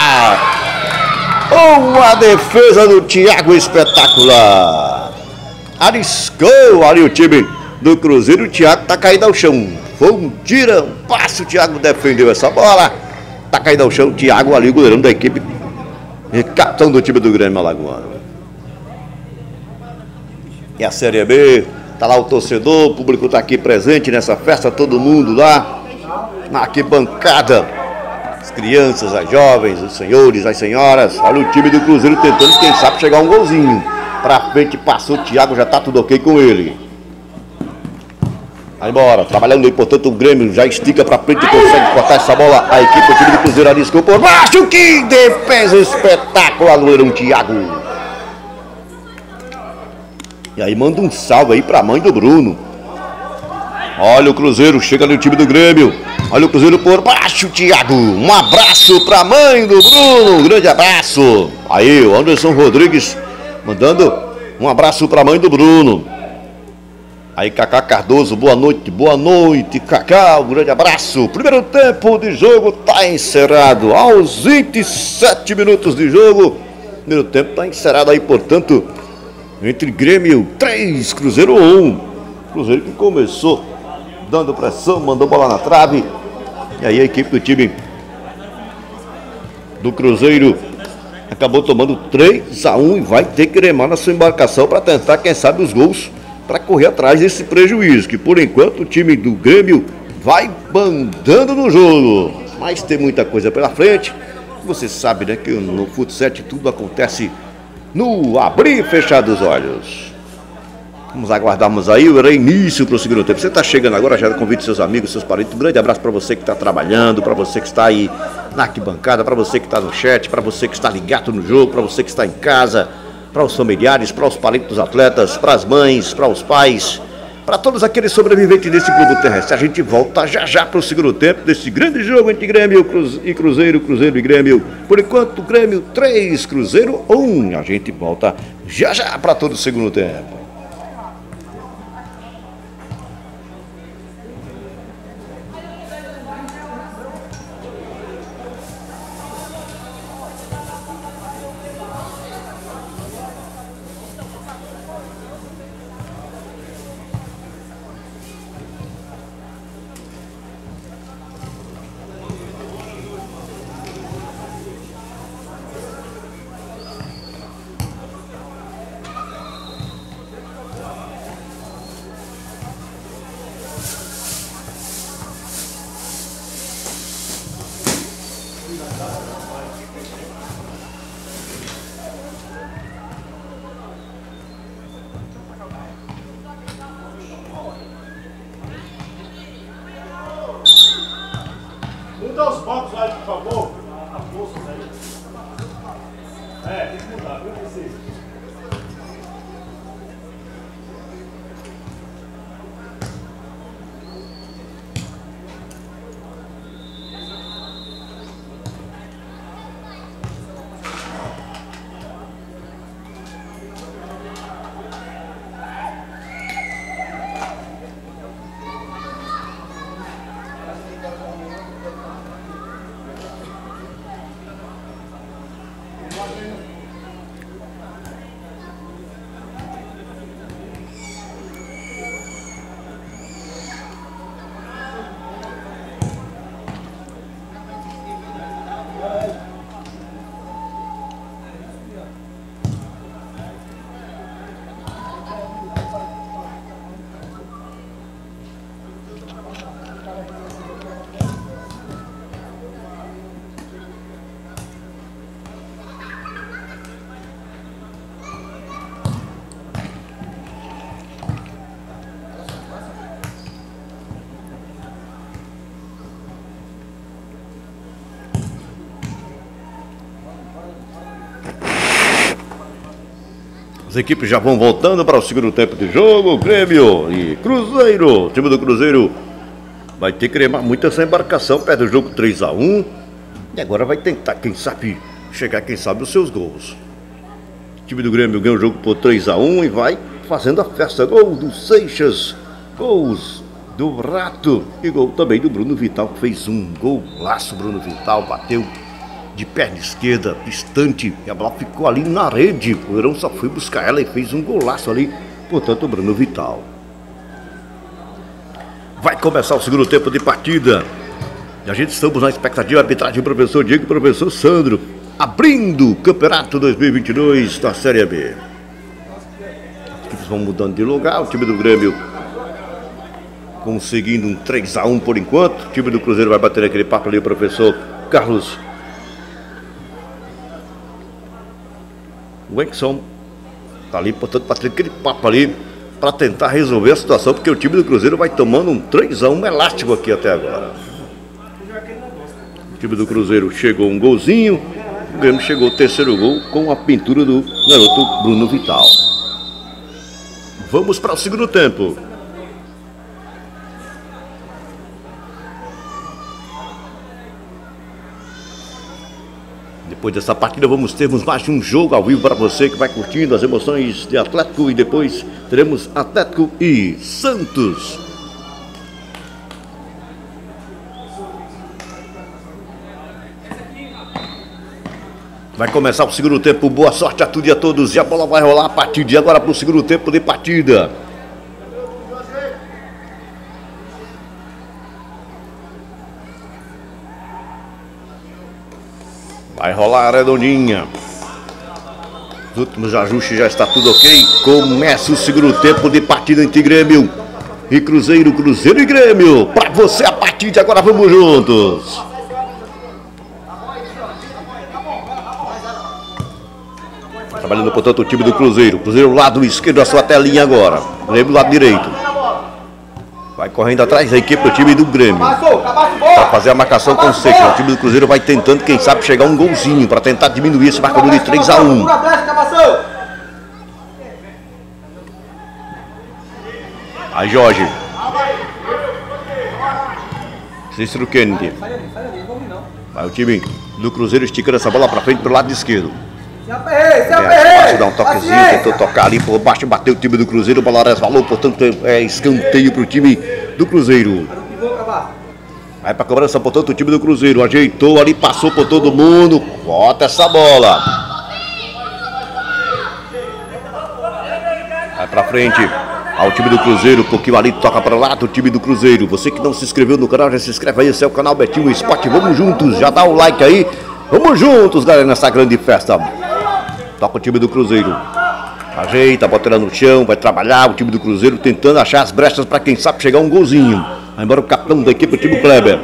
Uma defesa do Thiago espetacular. Arriscou ali o time do Cruzeiro. O Thiago tá caído ao chão. Foi um tira, um passe, o Thiago defendeu essa bola. Tá caído ao chão, o Thiago ali, o goleirão da equipe. E capitão do time do Grêmio Alagoano. E a Série B, tá lá o torcedor, o público tá aqui presente nessa festa, todo mundo lá, na arquibancada. As crianças, as jovens, os senhores, as senhoras. Olha o time do Cruzeiro tentando, quem sabe, chegar um golzinho. Pra frente, passou o Thiago, já tá tudo ok com ele. Vai embora, trabalhando aí, portanto, o Grêmio já estica pra frente e consegue cortar essa bola. A equipe, o time do Cruzeiro arriscou por baixo. Que defesa espetacular, goleirão Thiago. E aí manda um salve aí pra mãe do Bruno. Olha o Cruzeiro, chega ali o time do Grêmio. Olha o Cruzeiro por baixo, Thiago. Um abraço pra mãe do Bruno, um grande abraço. Aí o Anderson Rodrigues mandando um abraço pra mãe do Bruno. Aí, Cacá Cardoso, boa noite, boa noite, Cacá, um grande abraço. Primeiro tempo de jogo está encerrado, aos vinte e sete minutos de jogo. Primeiro tempo está encerrado aí, portanto, entre Grêmio três, Cruzeiro um. Cruzeiro que começou dando pressão, mandou bola na trave. E aí a equipe do time do Cruzeiro acabou tomando três a um e vai ter que remar na sua embarcação para tentar, quem sabe, os gols, para correr atrás desse prejuízo, que por enquanto o time do Grêmio vai bandando no jogo, mas tem muita coisa pela frente. Você sabe, né, que no futsal tudo acontece no abrir e fechar dos olhos. Vamos aguardarmos aí o início para o segundo tempo. Você está chegando agora, já convide seus amigos, seus parentes. Um grande abraço para você que está trabalhando, para você que está aí na arquibancada, para você que está no chat, para você que está ligado no jogo, para você que está em casa, para os familiares, para os parentes dos atletas, para as mães, para os pais, para todos aqueles sobreviventes desse globo terrestre. A gente volta já já para o segundo tempo desse grande jogo entre Grêmio e Cruzeiro, Cruzeiro e Grêmio. Por enquanto, Grêmio três, Cruzeiro um. A gente volta já já para todo o segundo tempo. Muda os bancos aí, por favor. As bolsas aí. É, tem que mudar, viu, você? As equipes já vão voltando para o segundo tempo de jogo. Grêmio e Cruzeiro. O time do Cruzeiro vai ter que remar muito essa embarcação. Perde o jogo três a um. E agora vai tentar, quem sabe, chegar, quem sabe, os seus gols. O time do Grêmio ganha o jogo por três a um e vai fazendo a festa. Gol do Seixas. Gols do Rato. E gol também do Bruno Vital, que fez um golaço. Bruno Vital bateu de perna esquerda, distante, e a bola ficou ali na rede. O Heron só foi buscar ela e fez um golaço ali. Portanto, o Bruno Vital. Vai começar o segundo tempo de partida. E a gente estamos na expectativa. Arbitragem, professor Diego e professor Sandro, abrindo o campeonato dois mil e vinte e dois da Série B. As equipes vão mudando de lugar. O time do Grêmio conseguindo um três a um por enquanto. O time do Cruzeiro vai bater aquele papo ali, o professor Carlos Wexson tá ali, portanto, batendo aquele papo ali para tentar resolver a situação, porque o time do Cruzeiro vai tomando um três a um elástico aqui até agora. O time do Cruzeiro chegou um golzinho, o Grêmio chegou o terceiro gol com a pintura do garoto Bruno Vital. Vamos para o segundo tempo. Depois dessa partida vamos termos mais um jogo ao vivo para você que vai curtindo as emoções de Atlético, e depois teremos Atlético e Santos. Vai começar o segundo tempo. Boa sorte a tudo e a todos. E a bola vai rolar a partir de agora para o segundo tempo de partida. Vai rolar a redondinha. Os últimos ajustes, já está tudo ok. Começa o segundo tempo de partida entre Grêmio e Cruzeiro. Cruzeiro e Grêmio. Para você a partir de agora, vamos juntos. Trabalhando, portanto, o time do Cruzeiro. Cruzeiro lado esquerdo da sua telinha agora. Grêmio lado direito. Vai correndo atrás da equipe do time do Grêmio para fazer a marcação com o Seixas. O time do Cruzeiro vai tentando, quem sabe, chegar um golzinho para tentar diminuir esse marcador de três a um. Aí Jorge. Cícero Kennedy. Vai o time do Cruzeiro esticando essa bola para frente pelo lado esquerdo. Se aperrei, se aperrei. Dá um toquezinho, tentou tocar ali por baixo, bateu o time do Cruzeiro, a bola resvalou, portanto é escanteio para o time do Cruzeiro. Vai para a cobrança, portanto, o time do Cruzeiro ajeitou ali, passou por todo mundo, bota essa bola. Vai para frente, ao time do Cruzeiro, um pouquinho ali, toca para lá do time do Cruzeiro. Você que não se inscreveu no canal, já se inscreve aí, esse é o canal Betinho Esporte, vamos juntos, já dá o like aí, vamos juntos, galera, nessa grande festa. Toca o time do Cruzeiro. Ajeita, bota ela no chão, vai trabalhar o time do Cruzeiro tentando achar as brechas para quem sabe chegar um golzinho. Vai embora o capitão da equipe, o time Kleber.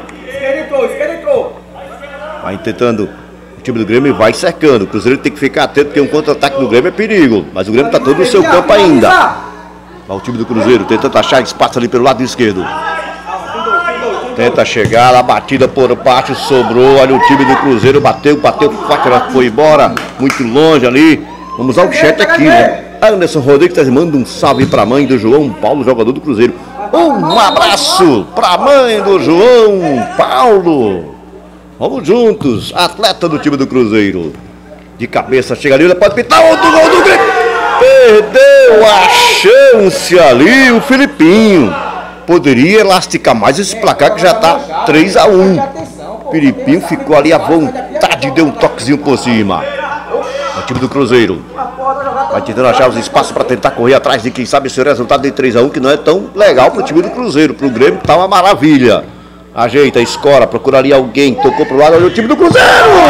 Vai tentando o time do Grêmio, vai cercando. O Cruzeiro tem que ficar atento porque um contra-ataque do Grêmio é perigo. Mas o Grêmio está todo no seu campo ainda. Vai o time do Cruzeiro tentando achar espaço ali pelo lado esquerdo. Tenta chegar, a batida por baixo, sobrou, olha o time do Cruzeiro, bateu, bateu forte, ela foi embora, muito longe ali. Vamos ao chat aqui, né? Anderson Rodrigues manda um salve para a mãe do João Paulo, jogador do Cruzeiro. Um abraço para a mãe do João Paulo. Vamos juntos, atleta do time do Cruzeiro. De cabeça, chega ali, ele pode pintar outro gol do Grêmio. Perdeu a chance ali, o Filipinho. Poderia elasticar mais esse placar que já está três a um. Filipinho ficou ali à vontade, deu um toquezinho por cima. O time do Cruzeiro vai tentando achar os espaços para tentar correr atrás de quem sabe esse resultado de três a um, que não é tão legal para o time do Cruzeiro. Para o Grêmio tá uma maravilha. Ajeita, escora, procuraria alguém, tocou para o lado, olha o time do Cruzeiro!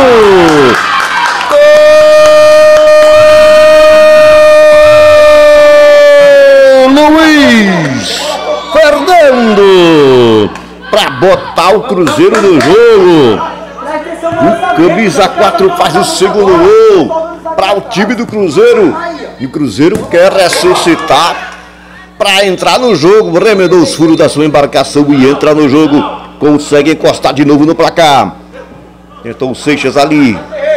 Gol! Luiz Fernando! Para botar o Cruzeiro no jogo. O camisa quatro faz o segundo gol para o time do Cruzeiro. E o Cruzeiro quer ressuscitar para entrar no jogo. Remedou os furos da sua embarcação e entra no jogo. Consegue encostar de novo no placar. Tentou o Seixas ali.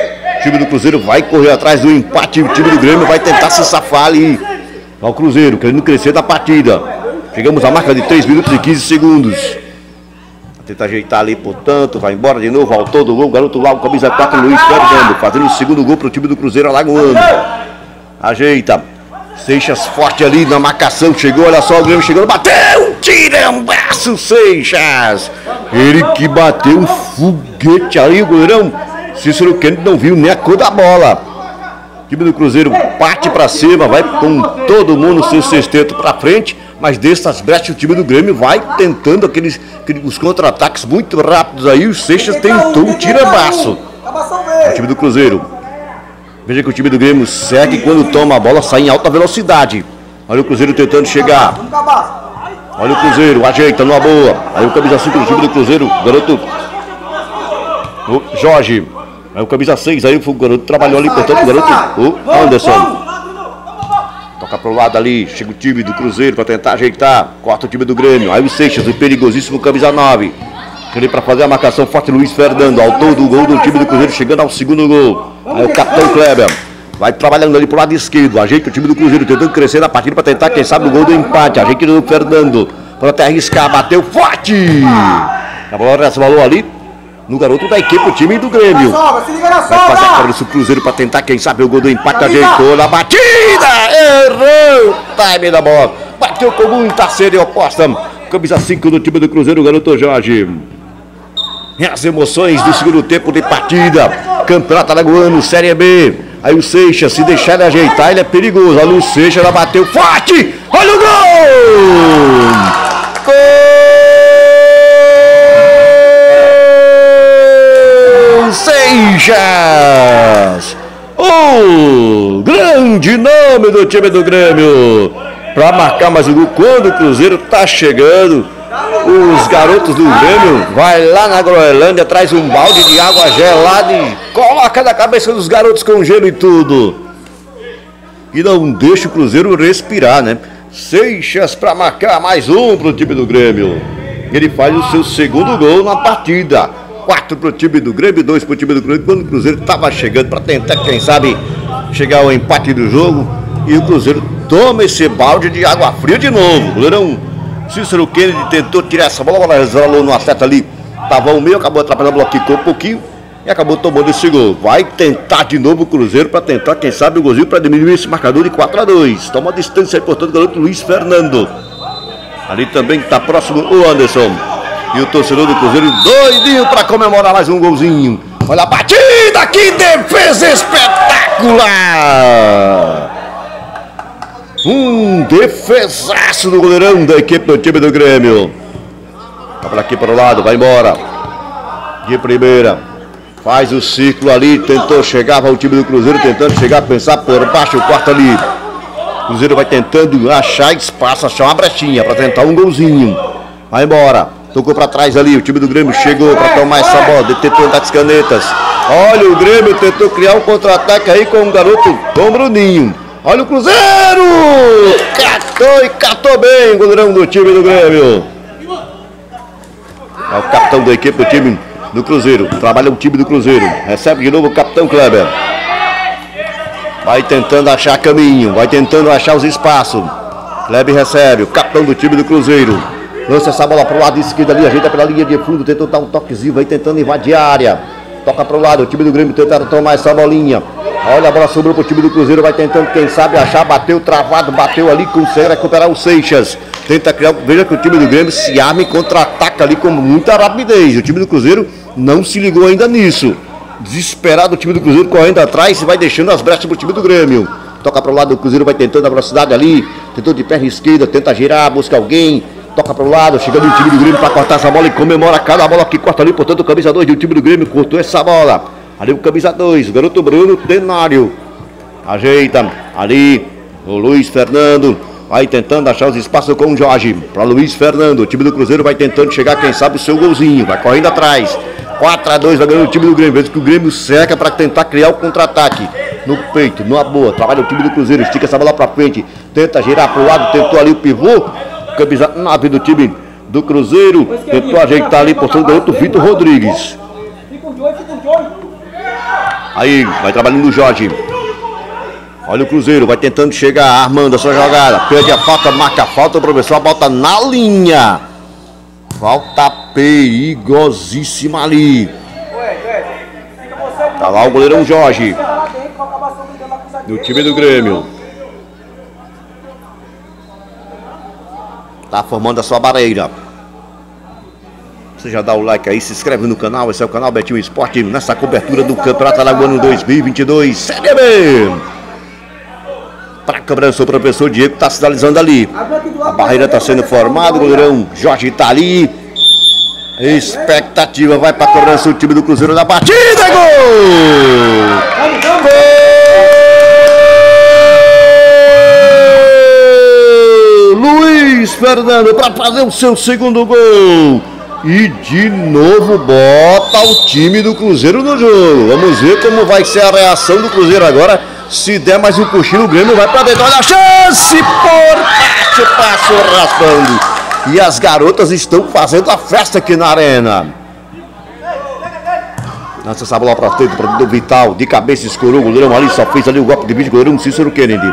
time do Cruzeiro vai correr atrás do empate. O time do Grêmio vai tentar se safar ali. Ao Cruzeiro, querendo crescer da partida. Chegamos à marca de três minutos e quinze segundos. Tenta ajeitar ali, portanto, vai embora de novo, autor do gol, garoto lá, o camisa quatro, Luiz Fernando, fazendo o segundo gol para o time do Cruzeiro Alagoano. Ajeita, Seixas forte ali na marcação, chegou, olha só, o Grêmio chegando, bateu, tira um braço, Seixas. Ele que bateu um foguete ali, o goleirão Cícero Kennedy não viu nem a cor da bola. O time do Cruzeiro parte para cima, vai com todo mundo seu sexteto para frente, mas dessas brechas o time do Grêmio vai tentando aqueles, aqueles os contra-ataques muito rápidos aí. O Seixas tentou um tira-baço. O time do Cruzeiro. Veja que o time do Grêmio segue quando toma a bola, sai em alta velocidade. Olha o Cruzeiro tentando chegar. Olha o Cruzeiro, ajeita numa boa. Aí o camisa cinco do time do Cruzeiro, garoto o Jorge. Aí o camisa seis, aí o garoto trabalhou ali, portanto o garoto, o Anderson. Toca pro lado ali, chega o time do Cruzeiro para tentar ajeitar. Corta o time do Grêmio, aí o Seixas, o perigosíssimo camisa nove. Ele para fazer a marcação forte, Luiz Fernando, autor do gol do time do Cruzeiro, chegando ao segundo gol. Aí o capitão Kleber vai trabalhando ali pro lado esquerdo, ajeita o time do Cruzeiro, tentando crescer na partida para tentar, quem sabe, o gol do empate. Ajeita o Fernando, para até arriscar, bateu forte. A bola resvalou ali no garoto da equipe, o time do Grêmio. Vai fazer a cobrança do Cruzeiro para tentar, quem sabe, o gol do empate. Ajeitou na batida, errou o time da bola, bateu com muita sede oposta. Camisa cinco do time do Cruzeiro, o garoto Jorge. As emoções do segundo tempo de partida, Campeonato Alagoano, Série B. Aí o Seixas, se deixar ele ajeitar, ele é perigoso. Olha o Seixas, ela bateu forte, olha o gol! Gol! Seixas, o grande nome do time do Grêmio, para marcar mais um gol quando o Cruzeiro tá chegando. Os garotos do Grêmio vai lá na Groenlândia, traz um balde de água gelada e coloca na cabeça dos garotos com gelo e tudo. E não deixa o Cruzeiro respirar, né? Seixas para marcar mais um pro time do Grêmio. Ele faz o seu segundo gol na partida. Quatro pro time do Grêmio, dois pro time do Cruzeiro, quando o Cruzeiro estava chegando para tentar, quem sabe, chegar ao empate do jogo. E o Cruzeiro toma esse balde de água fria de novo. O goleirão Cícero Kennedy tentou tirar essa bola, a bola resvalou no atleta ali. Tava o meio, acabou atrapalhando, bloqueou um pouquinho e acabou tomando esse gol. Vai tentar de novo o Cruzeiro para tentar, quem sabe, o golzinho para diminuir esse marcador de quatro a dois. Toma a distância aí, portanto, o garoto Luiz Fernando. Ali também está próximo o Anderson. E o torcedor do Cruzeiro doidinho para comemorar mais um golzinho. Olha a batida, que defesa espetacular! Um defesaço do goleirão da equipe do time do Grêmio. Tá por aqui para o lado, vai embora. De primeira. Faz o ciclo ali, tentou chegar ao time do Cruzeiro, tentando chegar, pensar por baixo, o quarto ali. O Cruzeiro vai tentando achar espaço, achar uma brechinha para tentar um golzinho. Vai embora. Tocou para trás ali, o time do Grêmio chegou para tomar essa bola, tentou dar as canetas. Olha, o Grêmio tentou criar um contra-ataque aí com o garoto, com o Bruninho. Olha o Cruzeiro! Catou e catou bem o goleirão do time do Grêmio. É o capitão da equipe do time do Cruzeiro. Trabalha o time do Cruzeiro. Recebe de novo o capitão Kleber. Vai tentando achar caminho, vai tentando achar os espaços. Kleber recebe, o capitão do time do Cruzeiro. Lança essa bola para o lado esquerdo ali, ajeita pela linha de fundo, tentou dar um toquezinho, vai tentando invadir a área. Toca para o lado, o time do Grêmio tentando tomar essa bolinha. Olha, a bola sobrou para o time do Cruzeiro, vai tentando, quem sabe, achar, bateu travado, bateu ali, consegue recuperar o Seixas. Tenta criar, veja que o time do Grêmio se arma e contra-ataca ali com muita rapidez. O time do Cruzeiro não se ligou ainda nisso. Desesperado o time do Cruzeiro correndo atrás e vai deixando as brechas para o time do Grêmio. Toca para o lado, o Cruzeiro vai tentando a velocidade ali, tentou de perna esquerda, tenta girar, busca alguém. Toca para o lado, chegando o time do Grêmio para cortar essa bola e comemora cada bola que corta ali, portanto o camisa dois do time do Grêmio cortou essa bola. Ali o camisa dois, o garoto Bruno Tenário. Ajeita, ali o Luiz Fernando. Vai tentando achar os espaços com o Jorge. Para Luiz Fernando, o time do Cruzeiro vai tentando chegar, quem sabe, o seu golzinho. Vai correndo atrás. quatro a dois vai ganhando o time do Grêmio. Veja que o Grêmio seca para tentar criar o contra-ataque. No peito, numa boa. Trabalha o time do Cruzeiro, estica essa bola para frente. Tenta girar para o lado, tentou ali o pivô. Camisa nove do time do Cruzeiro. Tentou ajeitar ali, portanto, o garoto Vitor Rodrigues. Aí, vai trabalhando o Jorge. Olha o Cruzeiro, vai tentando chegar, armando a sua jogada. Perde a falta, marca a falta, o professor bota na linha. Falta perigosíssima ali. Tá lá o goleirão Jorge. Do time do Grêmio. Tá formando a sua barreira. Você já dá o like aí, se inscreve no canal. Esse é o canal Betinho Esporte, nessa cobertura do Campeonato Alagoano dois mil e vinte e dois Série B. Para cobrança, o professor Diego está sinalizando ali. A barreira está sendo formada, o goleirão Jorge está ali. Expectativa, vai para a cobrança o time do Cruzeiro da partida. Gol! Gol! Luiz Fernando para fazer o seu segundo gol. E de novo bota o time do Cruzeiro no jogo. Vamos ver como vai ser a reação do Cruzeiro agora. Se der mais um cochilo, o Grêmio vai pra dentro. Olha a chance! Por baixo, passou raspando. E as garotas estão fazendo a festa aqui na arena. Lança essa bola pra frente, para o Vital. De cabeça escorou o goleirão ali. Só fez ali o golpe de vídeo. Goleirão Cícero Kennedy.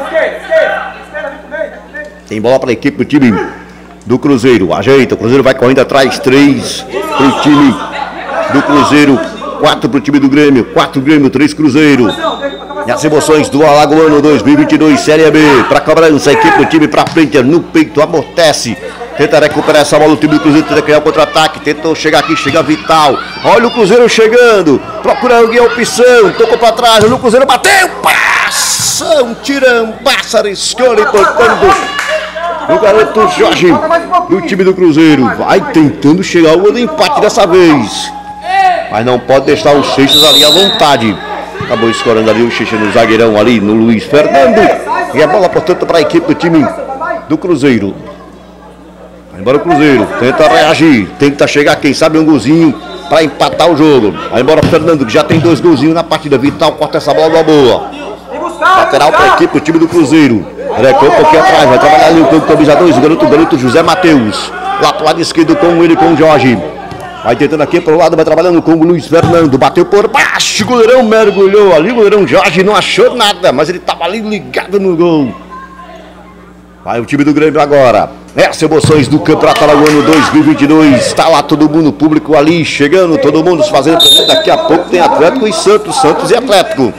Tem bola para a equipe do time do Cruzeiro. Ajeita. O Cruzeiro vai correndo atrás. Três pro time do Cruzeiro. Quatro pro time do Grêmio. Quatro Grêmio, três Cruzeiro. E as emoções do Alagoano dois mil e vinte e dois Série B. Para cobrança, a equipe do time para frente, no peito, amortece. Tenta recuperar essa bola, o time do Cruzeiro tenta criar o contra-ataque. Tentou chegar aqui, chega Vital. Olha o Cruzeiro chegando. Procurando a opção. Tocou para trás, olha o Cruzeiro, bateu. Passa, um tirão, passa, escolhe, portanto. O garoto Jorge, do time do Cruzeiro. Vai tentando chegar o empate dessa vez. Mas não pode deixar os Seixas ali à vontade. Acabou escorando ali o Xixi no zagueirão ali, no Luiz Fernando. E a bola, portanto, para a equipe do time do Cruzeiro. Vai embora o Cruzeiro, tenta reagir, tenta chegar, quem sabe, um golzinho para empatar o jogo. Vai embora o Fernando, que já tem dois golzinhos na partida. Vital corta essa bola numa boa. Lateral para a equipe do time do Cruzeiro. Recua um pouquinho atrás, vai trabalhar ali o campo camisa dois, o garoto, o garoto José Matheus. Lá pro lado esquerdo com ele, com o Jorge. Vai tentando aqui pro lado, vai trabalhando com o Luiz Fernando. Bateu por baixo, o goleirão mergulhou ali. O goleirão Jorge não achou nada, mas ele tava ali ligado no gol. Vai o time do Grêmio agora. Essas emoções do Campeonato Alagoano dois mil e vinte e dois. Está lá todo mundo, público ali, chegando, todo mundo se fazendo presente. Daqui a pouco tem Atlético e Santos, Santos e Atlético.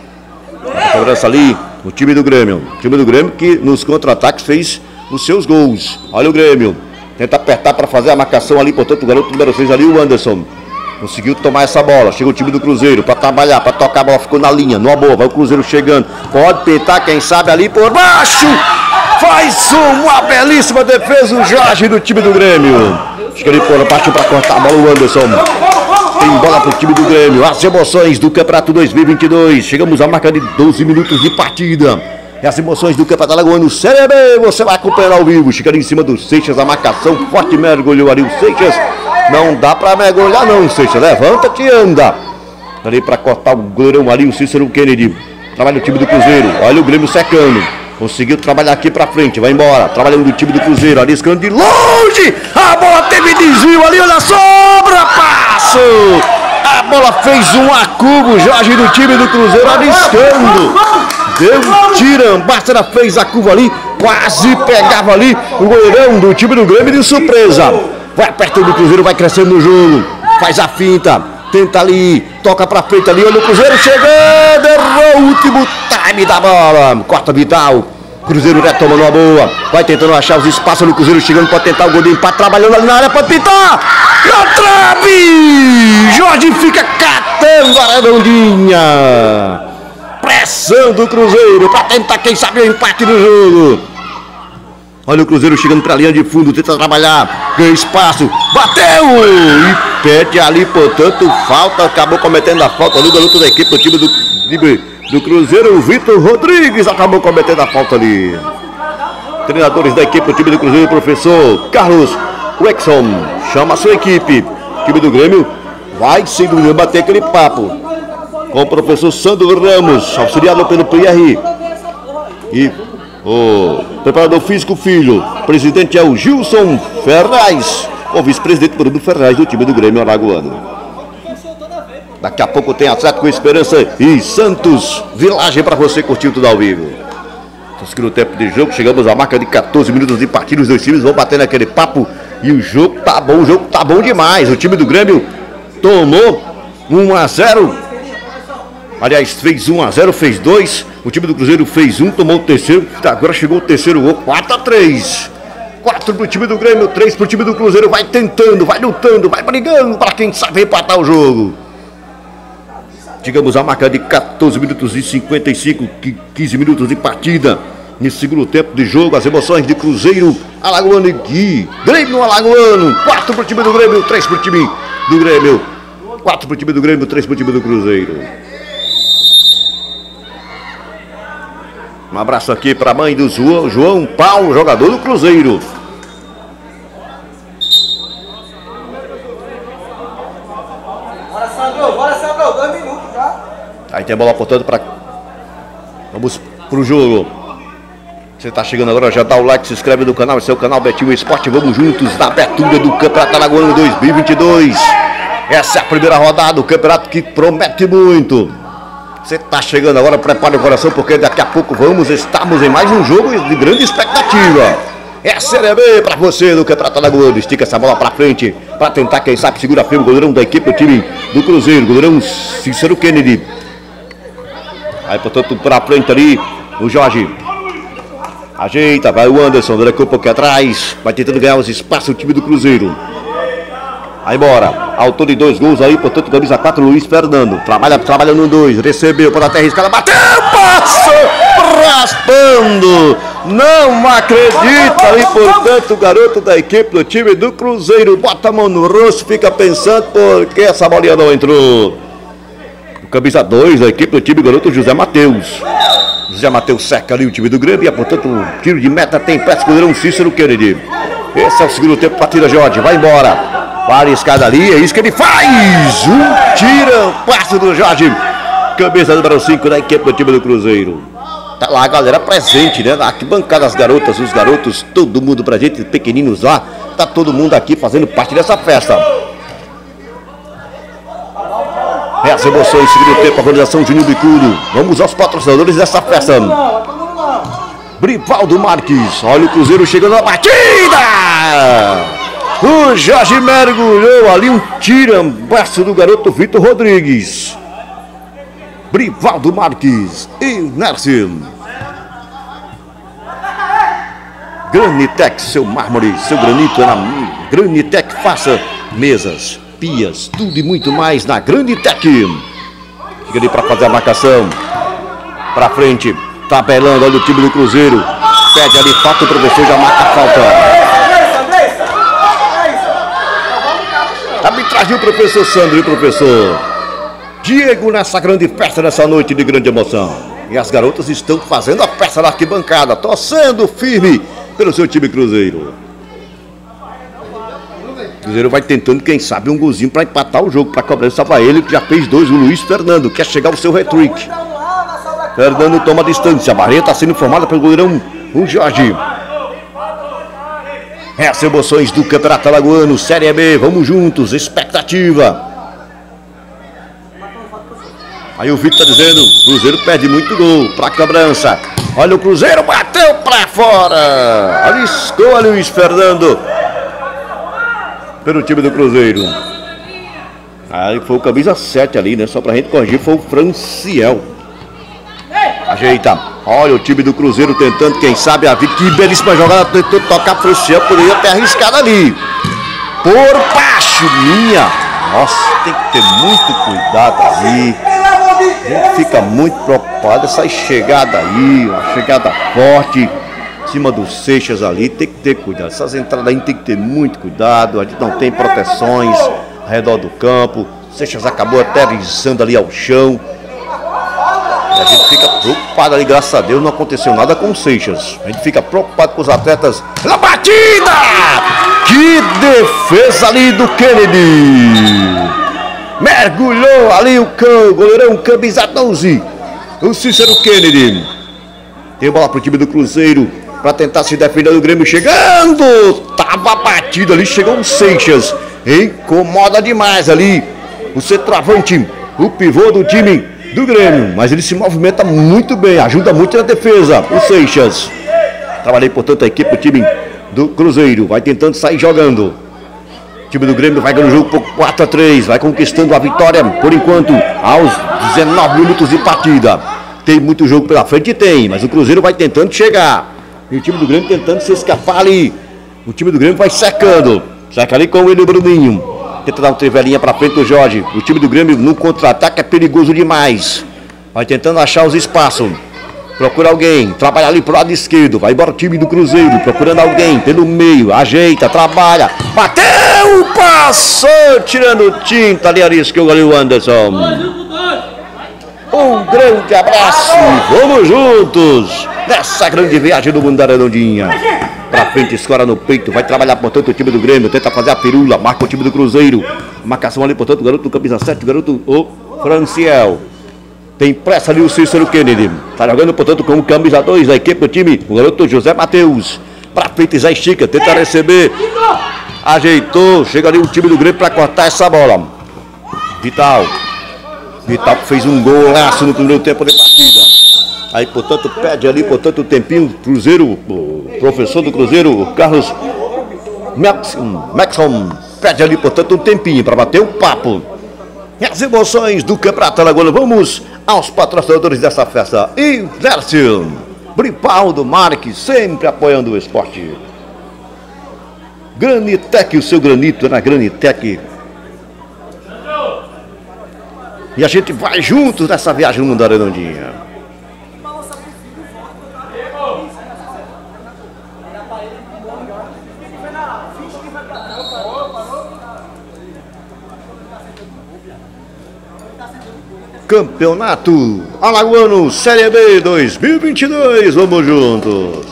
A cobrança ali, o time do Grêmio. O time do Grêmio que nos contra-ataques fez os seus gols. Olha o Grêmio. Tenta apertar para fazer a marcação ali, portanto o garoto número seis ali, o Anderson. Conseguiu tomar essa bola, chega o time do Cruzeiro para trabalhar, para tocar a bola, ficou na linha, numa boa, vai o Cruzeiro chegando. Pode tentar, quem sabe, ali por baixo. Faz uma belíssima defesa o Jorge do time do Grêmio. Chega ali por baixo para cortar a bola o Anderson. Tem bola para o time do Grêmio, as emoções do Campeonato dois mil e vinte e dois. Chegamos à marca de doze minutos de partida. E as emoções do Campeonato Alagoano Série B, você vai acompanhar ao vivo. Chegando em cima do Seixas, a marcação forte, mergulhou ali o Seixas. Não dá pra mergulhar não, Seixas, levanta-te e anda. Ali pra cortar o goleirão ali, o Cícero Kennedy. Trabalha o time do Cruzeiro, olha o Grêmio secando. Conseguiu trabalhar aqui pra frente, vai embora. Trabalhando o time do Cruzeiro, arriscando de longe. A bola teve desvio ali, olha a sobra, passo. A bola fez um acubo, Jorge do time do Cruzeiro arriscando. Deu um tirambaço, ela fez a curva ali, quase pegava ali o goleirão do time do Grêmio de surpresa. Vai apertando o Cruzeiro, vai crescendo no jogo, faz a finta, tenta ali, toca pra frente ali, olha o Cruzeiro chegando, errou o último time da bola, corta Vital. Cruzeiro retomando uma boa, vai tentando achar os espaços no Cruzeiro, chegando para tentar o gol de empate, trabalhando ali na área para pintar. E a trave! Jorge fica catando a redondinha. Pressão do Cruzeiro para tentar, quem sabe, o empate do jogo. Olha o Cruzeiro chegando para a linha de fundo, tenta trabalhar, ganha espaço, bateu e pede ali, portanto, falta, acabou cometendo a falta ali, o garoto da equipe do time do, do, do Cruzeiro, o Vitor Rodrigues, acabou cometendo a falta ali. Treinadores da equipe do time do Cruzeiro, o professor Carlos Wexon, chama a sua equipe. O time do Grêmio vai sem dúvida bater aquele papo com o professor Sandro Ramos, auxiliado pelo P R. E o preparador físico filho, o presidente é o Gilson Ferraz, o vice-presidente Bruno Ferraz do time do Grêmio Alagoano. Daqui a pouco tem Atlético Esperança e Santos Village para você curtir tudo ao vivo. No tempo de jogo, chegamos à marca de quatorze minutos de partida. Os dois times vão bater naquele papo e o jogo tá bom, o jogo tá bom demais. O time do Grêmio tomou um a zero. Aliás, fez um a zero, fez dois. O time do Cruzeiro fez um, tomou o terceiro. Agora chegou o terceiro gol, quatro a três. quatro pro time do Grêmio, três pro time do Cruzeiro. Vai tentando, vai lutando, vai brigando para quem sabe empatar o jogo. Chegamos à marca de quatorze minutos e cinquenta e cinco, quinze minutos de partida. Nesse segundo tempo de jogo, as emoções de Cruzeiro, Alagoano e Gui. Grêmio Alagoano, quatro pro time do Grêmio, três pro time do Grêmio. quatro pro time do Grêmio, três pro time do Cruzeiro. Um abraço aqui para a mãe do João, João Paulo, jogador do Cruzeiro. Bora, Sandro, bora, Sandro, dois minutos já. Aí tem a bola portanto para. Vamos pro jogo. Você tá chegando agora, já dá o like, se inscreve no canal, esse é o canal Betinho Esporte. Vamos juntos na abertura do Campeonato Alagoano dois mil e vinte e dois. Essa é a primeira rodada do campeonato que promete muito. Você tá chegando agora, prepare o coração, porque daqui a pouco vamos estarmos em mais um jogo de grande expectativa. É a Série B para você do Campeonato Alagoano. Estica essa bola para frente, para tentar, quem sabe, segura firme o goleirão da equipe do time do Cruzeiro, goleirão Cícero Kennedy. Aí, portanto, para frente ali, o Jorge. Ajeita, vai o Anderson, daqui a pouco atrás, vai tentando ganhar os espaços o time do Cruzeiro. Aí bora, autor de dois gols aí, portanto, camisa quatro, Luiz Fernando. Trabalha, trabalha no dois, recebeu para a terra escala, bateu, passou, raspando. Não acredita ali, portanto, o garoto da equipe do time do Cruzeiro. Bota a mão no rosto, fica pensando porque essa bolinha não entrou. O camisa dois da equipe do time, garoto José Matheus. José Matheus seca ali o time do Grêmio, e portanto o tiro de meta tem pé, goleirão Cícero Kennedy. Esse é o segundo tempo, partida, Jorge, vai embora. Para a escada ali, é isso que ele faz. Um tira, passe do Jorge. Camisa número cinco da equipe do time do Cruzeiro. Tá lá a galera presente, né? Na arquibancada, as garotas, os garotos, todo mundo presente, pequeninos lá. Tá todo mundo aqui fazendo parte dessa festa. As emoções, segundo tempo, a organização Juninho Bicudo. Vamos aos patrocinadores dessa festa. Brivaldo Marques, olha o Cruzeiro chegando na batida. O Jorge mergulhou ali, um tira, um braço do garoto Vitor Rodrigues. Brivaldo Marques e Nercio. Granitec, seu mármore, seu granito é na Granitec, faça mesas, pias, tudo e muito mais na Granitec. Fica ali para fazer a marcação. Para frente, tabelando, olha o time do Cruzeiro. Pede ali, falta, o professor já marca a falta. Arbitragem o professor Sandro e o professor Diego nessa grande festa, nessa noite de grande emoção. E as garotas estão fazendo a festa na arquibancada, torcendo firme pelo seu time Cruzeiro. Cruzeiro vai tentando, quem sabe, um golzinho para empatar o jogo, para cobrança vai ele, que já fez dois, o Luiz Fernando, quer chegar ao seu hat-trick. Fernando toma a distância, a barreira está sendo formada pelo goleirão, o Jorge. Essas emoções do Campeonato Alagoano, Série B, vamos juntos, expectativa. Aí o Vitor está dizendo, o Cruzeiro perde muito gol para a cobrança. Olha o Cruzeiro, bateu para fora. Aliscou ali o Luiz Fernando pelo time do Cruzeiro. Aí foi o camisa sete ali, né? Só pra gente corrigir, foi o Franciel. Ajeita. Olha o time do Cruzeiro tentando, quem sabe, a vida. Que belíssima jogada, tentou tocar Franciel, poderia ter arriscado ali. Por baixo, minha. Nossa, tem que ter muito cuidado ali. A gente fica muito preocupado, essa chegada aí, uma chegada forte em cima dos Seixas ali, tem que ter cuidado. Essas entradas aí tem que ter muito cuidado, a gente não tem proteções ao redor do campo. Seixas acabou aterrissando ali ao chão. E a gente fica preocupado ali, graças a Deus não aconteceu nada com o Seixas. A gente fica preocupado com os atletas. Na batida! Que defesa ali do Kennedy! Mergulhou ali o, cão, o goleirão camisa doze, o Cícero Kennedy. Tem bola pro time do Cruzeiro para tentar se defender do Grêmio chegando. Tava batido ali, chegou o Seixas. Incomoda demais ali o centroavante o pivô do time do Grêmio, mas ele se movimenta muito bem, ajuda muito na defesa. O Seixas. Trabalhei, portanto, a equipe do time do Cruzeiro. Vai tentando sair jogando. O time do Grêmio vai ganhando o jogo por quatro a três. Vai conquistando a vitória, por enquanto, aos dezenove minutos de partida. Tem muito jogo pela frente? Tem, mas o Cruzeiro vai tentando chegar. E o time do Grêmio tentando se escapar ali. O time do Grêmio vai secando. Seca ali com ele, o Bruninho. Tenta dar uma trivelinha pra frente do Jorge. O time do Grêmio no contra-ataque é perigoso demais. Vai tentando achar os espaços. Procura alguém. Trabalha ali pro lado esquerdo. Vai embora o time do Cruzeiro. Procurando alguém pelo meio. Ajeita, trabalha. Bateu! Passou! Tirando tinta ali, arriscou ali o Anderson. Um grande abraço. Vamos juntos nessa grande viagem do mundo da Redondinha. Pra frente, escora no peito, vai trabalhar, portanto, o time do Grêmio, tenta fazer a firula, marca o time do Cruzeiro. Marcação ali, portanto, o garoto do camisa sete, o garoto, o Franciel. Tem pressa ali o Cícero Kennedy. Tá jogando, portanto, com o camisa dois da equipe do time, o garoto José Matheus. Pra frente, Zé estica, tenta receber. Ajeitou, chega ali o time do Grêmio pra cortar essa bola. Vital. Vital fez um golaço no primeiro tempo de partida. Aí, portanto, pede ali, portanto, o tempinho, Cruzeiro, o professor do Cruzeiro, o Carlos Maxson, pede ali, portanto, um tempinho para bater um papo. E as emoções do Campeonato Alagoano. Vamos aos patrocinadores dessa festa. Inversion, Bripaldo Marques, sempre apoiando o esporte. Granitec, o seu granito é na Granitec. E a gente vai juntos nessa viagem no mundo da Redondinha. Campeonato Alagoano Série B dois mil e vinte e dois, vamos juntos.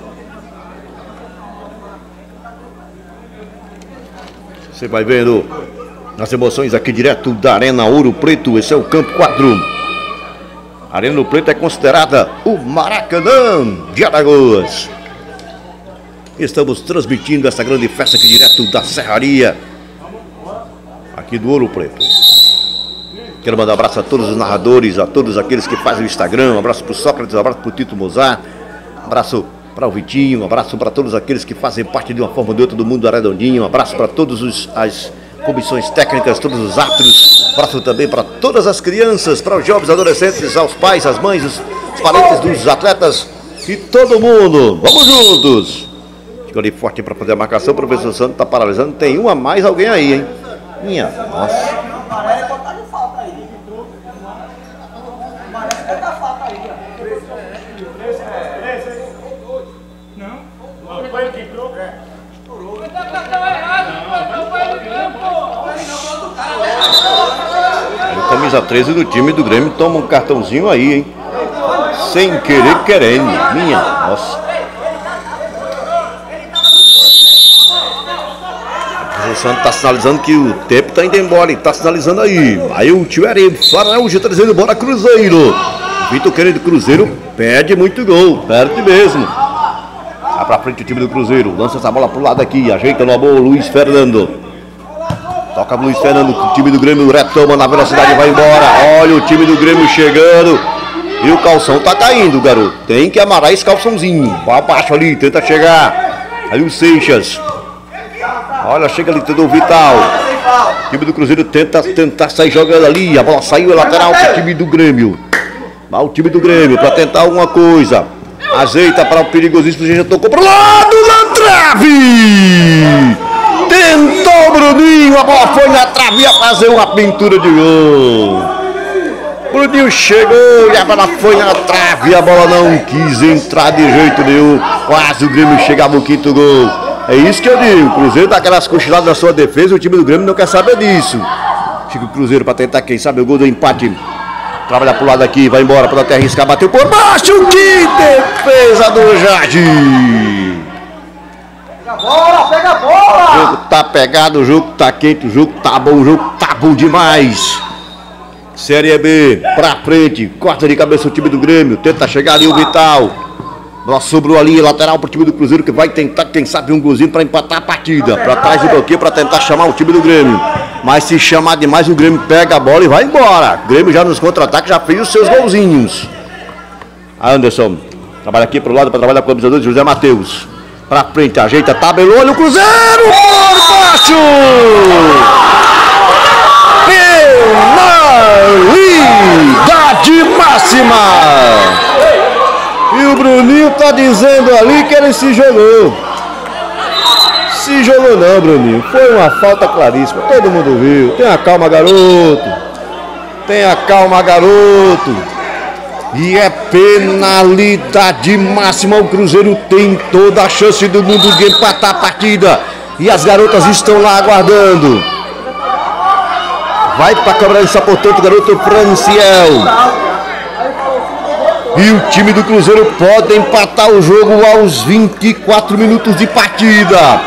Você vai vendo as emoções aqui direto da Arena Ouro Preto, esse é o campo quatro. A Arena Ouro Preto é considerada o Maracanã de Alagoas. Estamos transmitindo essa grande festa aqui direto da Serraria, aqui do Ouro Preto. Quero mandar um abraço a todos os narradores, a todos aqueles que fazem o Instagram, um abraço para o Sócrates, um abraço para o Tito Mozart, um abraço para o Vitinho, um abraço para todos aqueles que fazem parte de uma forma ou de outra do mundo da Redondinha, um abraço para todas as comissões técnicas, todos os árbitros, um abraço também para todas as crianças, para os jovens, adolescentes, aos pais, às mães, os, os parentes dos atletas e todo mundo. Vamos juntos! Ficou ali forte para fazer a marcação, o professor Santos está paralisando, tem um a mais alguém aí, hein? Minha nossa. O camisa treze do time do Grêmio toma um cartãozinho aí, hein? Sem querer, querendo. Minha nossa. O Santos está sinalizando que o tempo está indo embora. Ele está sinalizando aí. Aí o tio Areia, Faraújo trazendo bora Cruzeiro. Vitor Querido Cruzeiro perde muito gol. Perde mesmo. Vai pra frente o time do Cruzeiro. Lança essa bola pro lado aqui. Ajeita no boa Luiz Fernando. Toca Luiz Fernando. O time do Grêmio retoma na velocidade e vai embora. Olha o time do Grêmio chegando. E o calção tá caindo, garoto. Tem que amarrar esse calçãozinho. Vai abaixo ali, tenta chegar. Aí o Seixas. Olha, chega ali, tudo Vital. O time do Cruzeiro tenta, tenta sair jogando ali. A bola saiu, é lateral pro time do Grêmio. Vai o time do Grêmio pra tentar alguma coisa. Ajeita para o perigosíssimo. Já tocou pro lado da trave. Tentou o Bruninho. A bola foi na trave. Ia fazer uma pintura de gol. Bruninho chegou e a bola foi na trave. A bola não quis entrar de jeito nenhum. Quase o Grêmio chegava no quinto gol. É isso que eu digo. O Cruzeiro dá aquelas cochiladas na sua defesa. O time do Grêmio não quer saber disso. Fica o Cruzeiro para tentar, quem sabe, o gol do empate. Trabalha pro lado aqui, vai embora, pode até arriscar, bateu por baixo. Que defesa do Jardim. Pega a bola, pega a bola. O jogo tá pegado, o jogo tá quente, o jogo tá bom, o jogo tá bom demais. Série B, pra frente, corta de cabeça o time do Grêmio, tenta chegar ali o Vital. Bola sobrou ali, lateral pro time do Cruzeiro, que vai tentar, quem sabe, um golzinho pra empatar a partida. Pra trás do bloqueio, pra tentar chamar o time do Grêmio. Mas se chamar demais, o Grêmio pega a bola e vai embora. O Grêmio já nos contra-ataques já fez os seus golzinhos. Anderson trabalha aqui pro lado para trabalhar com o camisa dois, José Matheus. Pra frente, ajeita, tabelou, olha o Cruzeiro! Por baixo! Penalidade máxima! E o Bruninho tá dizendo ali que ele se jogou. Se jogou não, Bruninho. Foi uma falta claríssima. Todo mundo viu. Tenha calma, garoto. Tenha calma, garoto. E é penalidade máxima. O Cruzeiro tem toda a chance do mundo de empatar a partida. E as garotas estão lá aguardando. Vai para a cobrança, portanto, o garoto Franciel. E o time do Cruzeiro pode empatar o jogo aos vinte e quatro minutos de partida.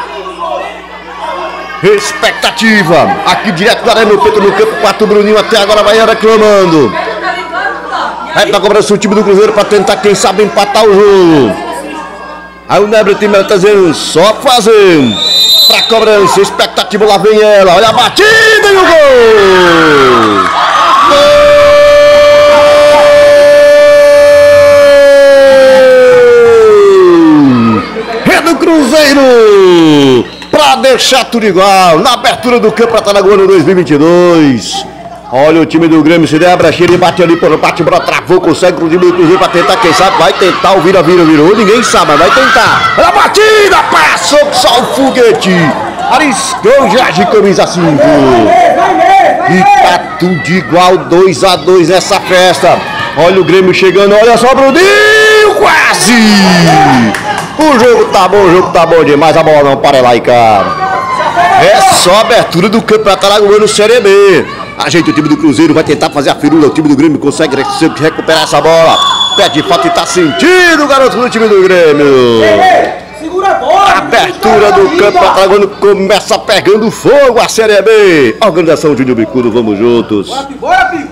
Expectativa. Aqui direto do Arena, no peito no campo, quatro Bruninho até agora vai reclamando. Vai pra cobrança o time do Cruzeiro para tentar, quem sabe, empatar o jogo. Aí o Nebre time tá dizendo, só fazer. Pra cobrança, expectativa, lá vem ela. Olha a batida e o gol! Gol! É do Cruzeiro! Pra deixar tudo igual, na abertura do Campeonato Alagoano dois mil e vinte e dois. Olha o time do Grêmio, se der a brecha, ele bate ali por bate, bola travou, consegue o time do Cruzeiro pra tentar, quem sabe, vai tentar o vira, vira, virou, ninguém sabe, mas vai tentar. Olha a batida, passou só o foguete, ariscou já de camisa cinco. E tá tudo igual, dois a dois nessa festa. Olha o Grêmio chegando, olha só o Bruninho, quase. O jogo tá bom, o jogo tá bom demais, a bola não para lá, cara. É só a abertura do Campeonato Alagoano Série B. Ajeita o time do Cruzeiro, vai tentar fazer a firula. O time do Grêmio consegue recuperar essa bola. Pede falta e tá sentindo o garoto do time do Grêmio. Segura a bola. A abertura do Campeonato Alagoano começa pegando fogo a Série B. Organização Júnior Bicudo, vamos juntos. Bora, Pico.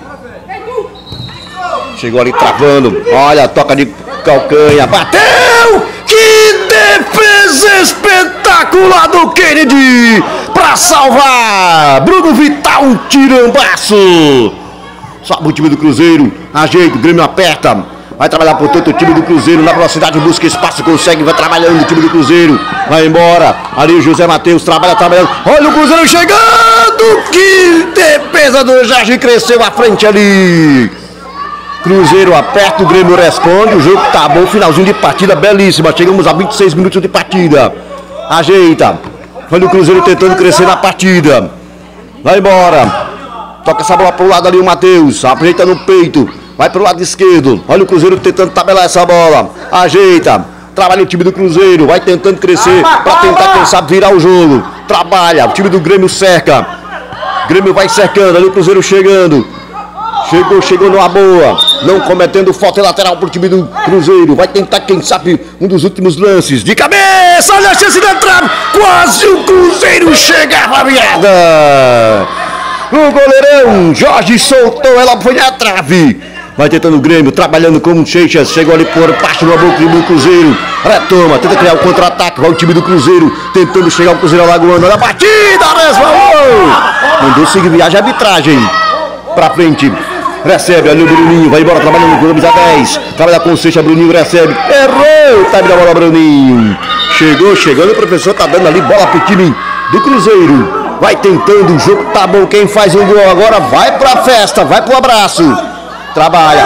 Chegou ali travando. Olha, toca de calcanha. Bateu! Que defesa espetacular do Kennedy! Pra salvar! Bruno Vital, um tirambaço! Sobe o time do Cruzeiro. Ajeita, o Grêmio aperta. Vai trabalhar, portanto, o time do Cruzeiro na velocidade, busca espaço, consegue, vai trabalhando o time do Cruzeiro. Vai embora. Ali o José Matheus trabalha, trabalhando. Olha o Cruzeiro chegando! Que defesa do Jorge, cresceu à frente ali. Cruzeiro aperta, o Grêmio responde, o jogo tá bom, finalzinho de partida belíssima, chegamos a vinte e seis minutos de partida. Ajeita, olha o Cruzeiro tentando crescer na partida. Vai embora, toca essa bola pro lado ali o Matheus, ajeita no peito, vai pro lado esquerdo, olha o Cruzeiro tentando tabelar essa bola. Ajeita, trabalha o time do Cruzeiro, vai tentando crescer, pra tentar, quem sabe, virar o jogo. Trabalha, o time do Grêmio cerca, Grêmio vai cercando, ali o Cruzeiro chegando. Chegou, chegou numa boa, não cometendo falta lateral pro time do Cruzeiro. Vai tentar, quem sabe, um dos últimos lances. De cabeça, olha a chance de entrar. Quase o Cruzeiro chega à variada. O goleirão Jorge soltou, ela foi na trave. Vai tentando o Grêmio, trabalhando como um Seixas. Chegou ali por baixo do boca do Cruzeiro. Retoma, tenta criar o contra-ataque. Vai o time do Cruzeiro, tentando chegar ao Cruzeiro Alagoano. Olha a batida, resvalou. Mandou seguir viagem, arbitragem. Pra frente. Recebe ali o Bruninho, vai embora trabalhando com o camisa dez. Trabalha com o Seixas, Bruninho recebe. Errou, tá da bola, Bruninho. Chegou, chegando, o professor tá dando ali bola pro time do Cruzeiro. Vai tentando, o jogo tá bom. Quem faz um gol agora vai pra festa, vai pro abraço. Trabalha.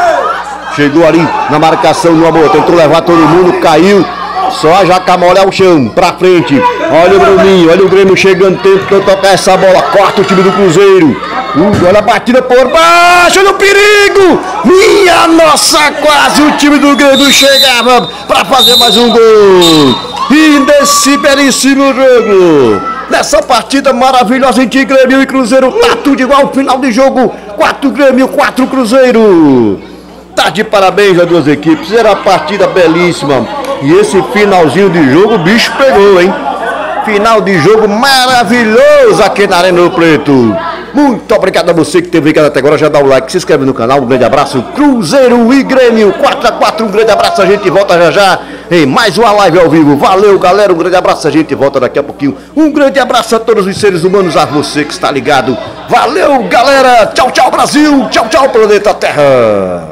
Chegou ali na marcação no amor, tentou levar todo mundo, caiu. Só a jaca mole ao chão, pra frente. Olha o Bruninho, olha o Grêmio chegando, tentando tocar essa bola. Corta o time do Cruzeiro. Uh, olha a batida por baixo, olha o perigo. Minha nossa, quase o time do Grêmio chegava pra fazer mais um gol. E nesse belíssimo jogo, nessa partida maravilhosa entre Grêmio e Cruzeiro, tá tudo igual, final de jogo, quatro Grêmio, quatro Cruzeiro. Tá de parabéns as duas equipes, era uma partida belíssima. E esse finalzinho de jogo, o bicho pegou, hein? Final de jogo maravilhoso aqui na Arena do Preto. Muito obrigado a você que teve ligado até agora. Já dá o like, se inscreve no canal. Um grande abraço. Cruzeiro e Grêmio quatro a quatro. Um grande abraço. A gente volta já já em mais uma live ao vivo. Valeu, galera, um grande abraço, a gente volta daqui a pouquinho. Um grande abraço a todos os seres humanos, a você que está ligado. Valeu, galera, tchau, tchau, Brasil, tchau, tchau, planeta Terra.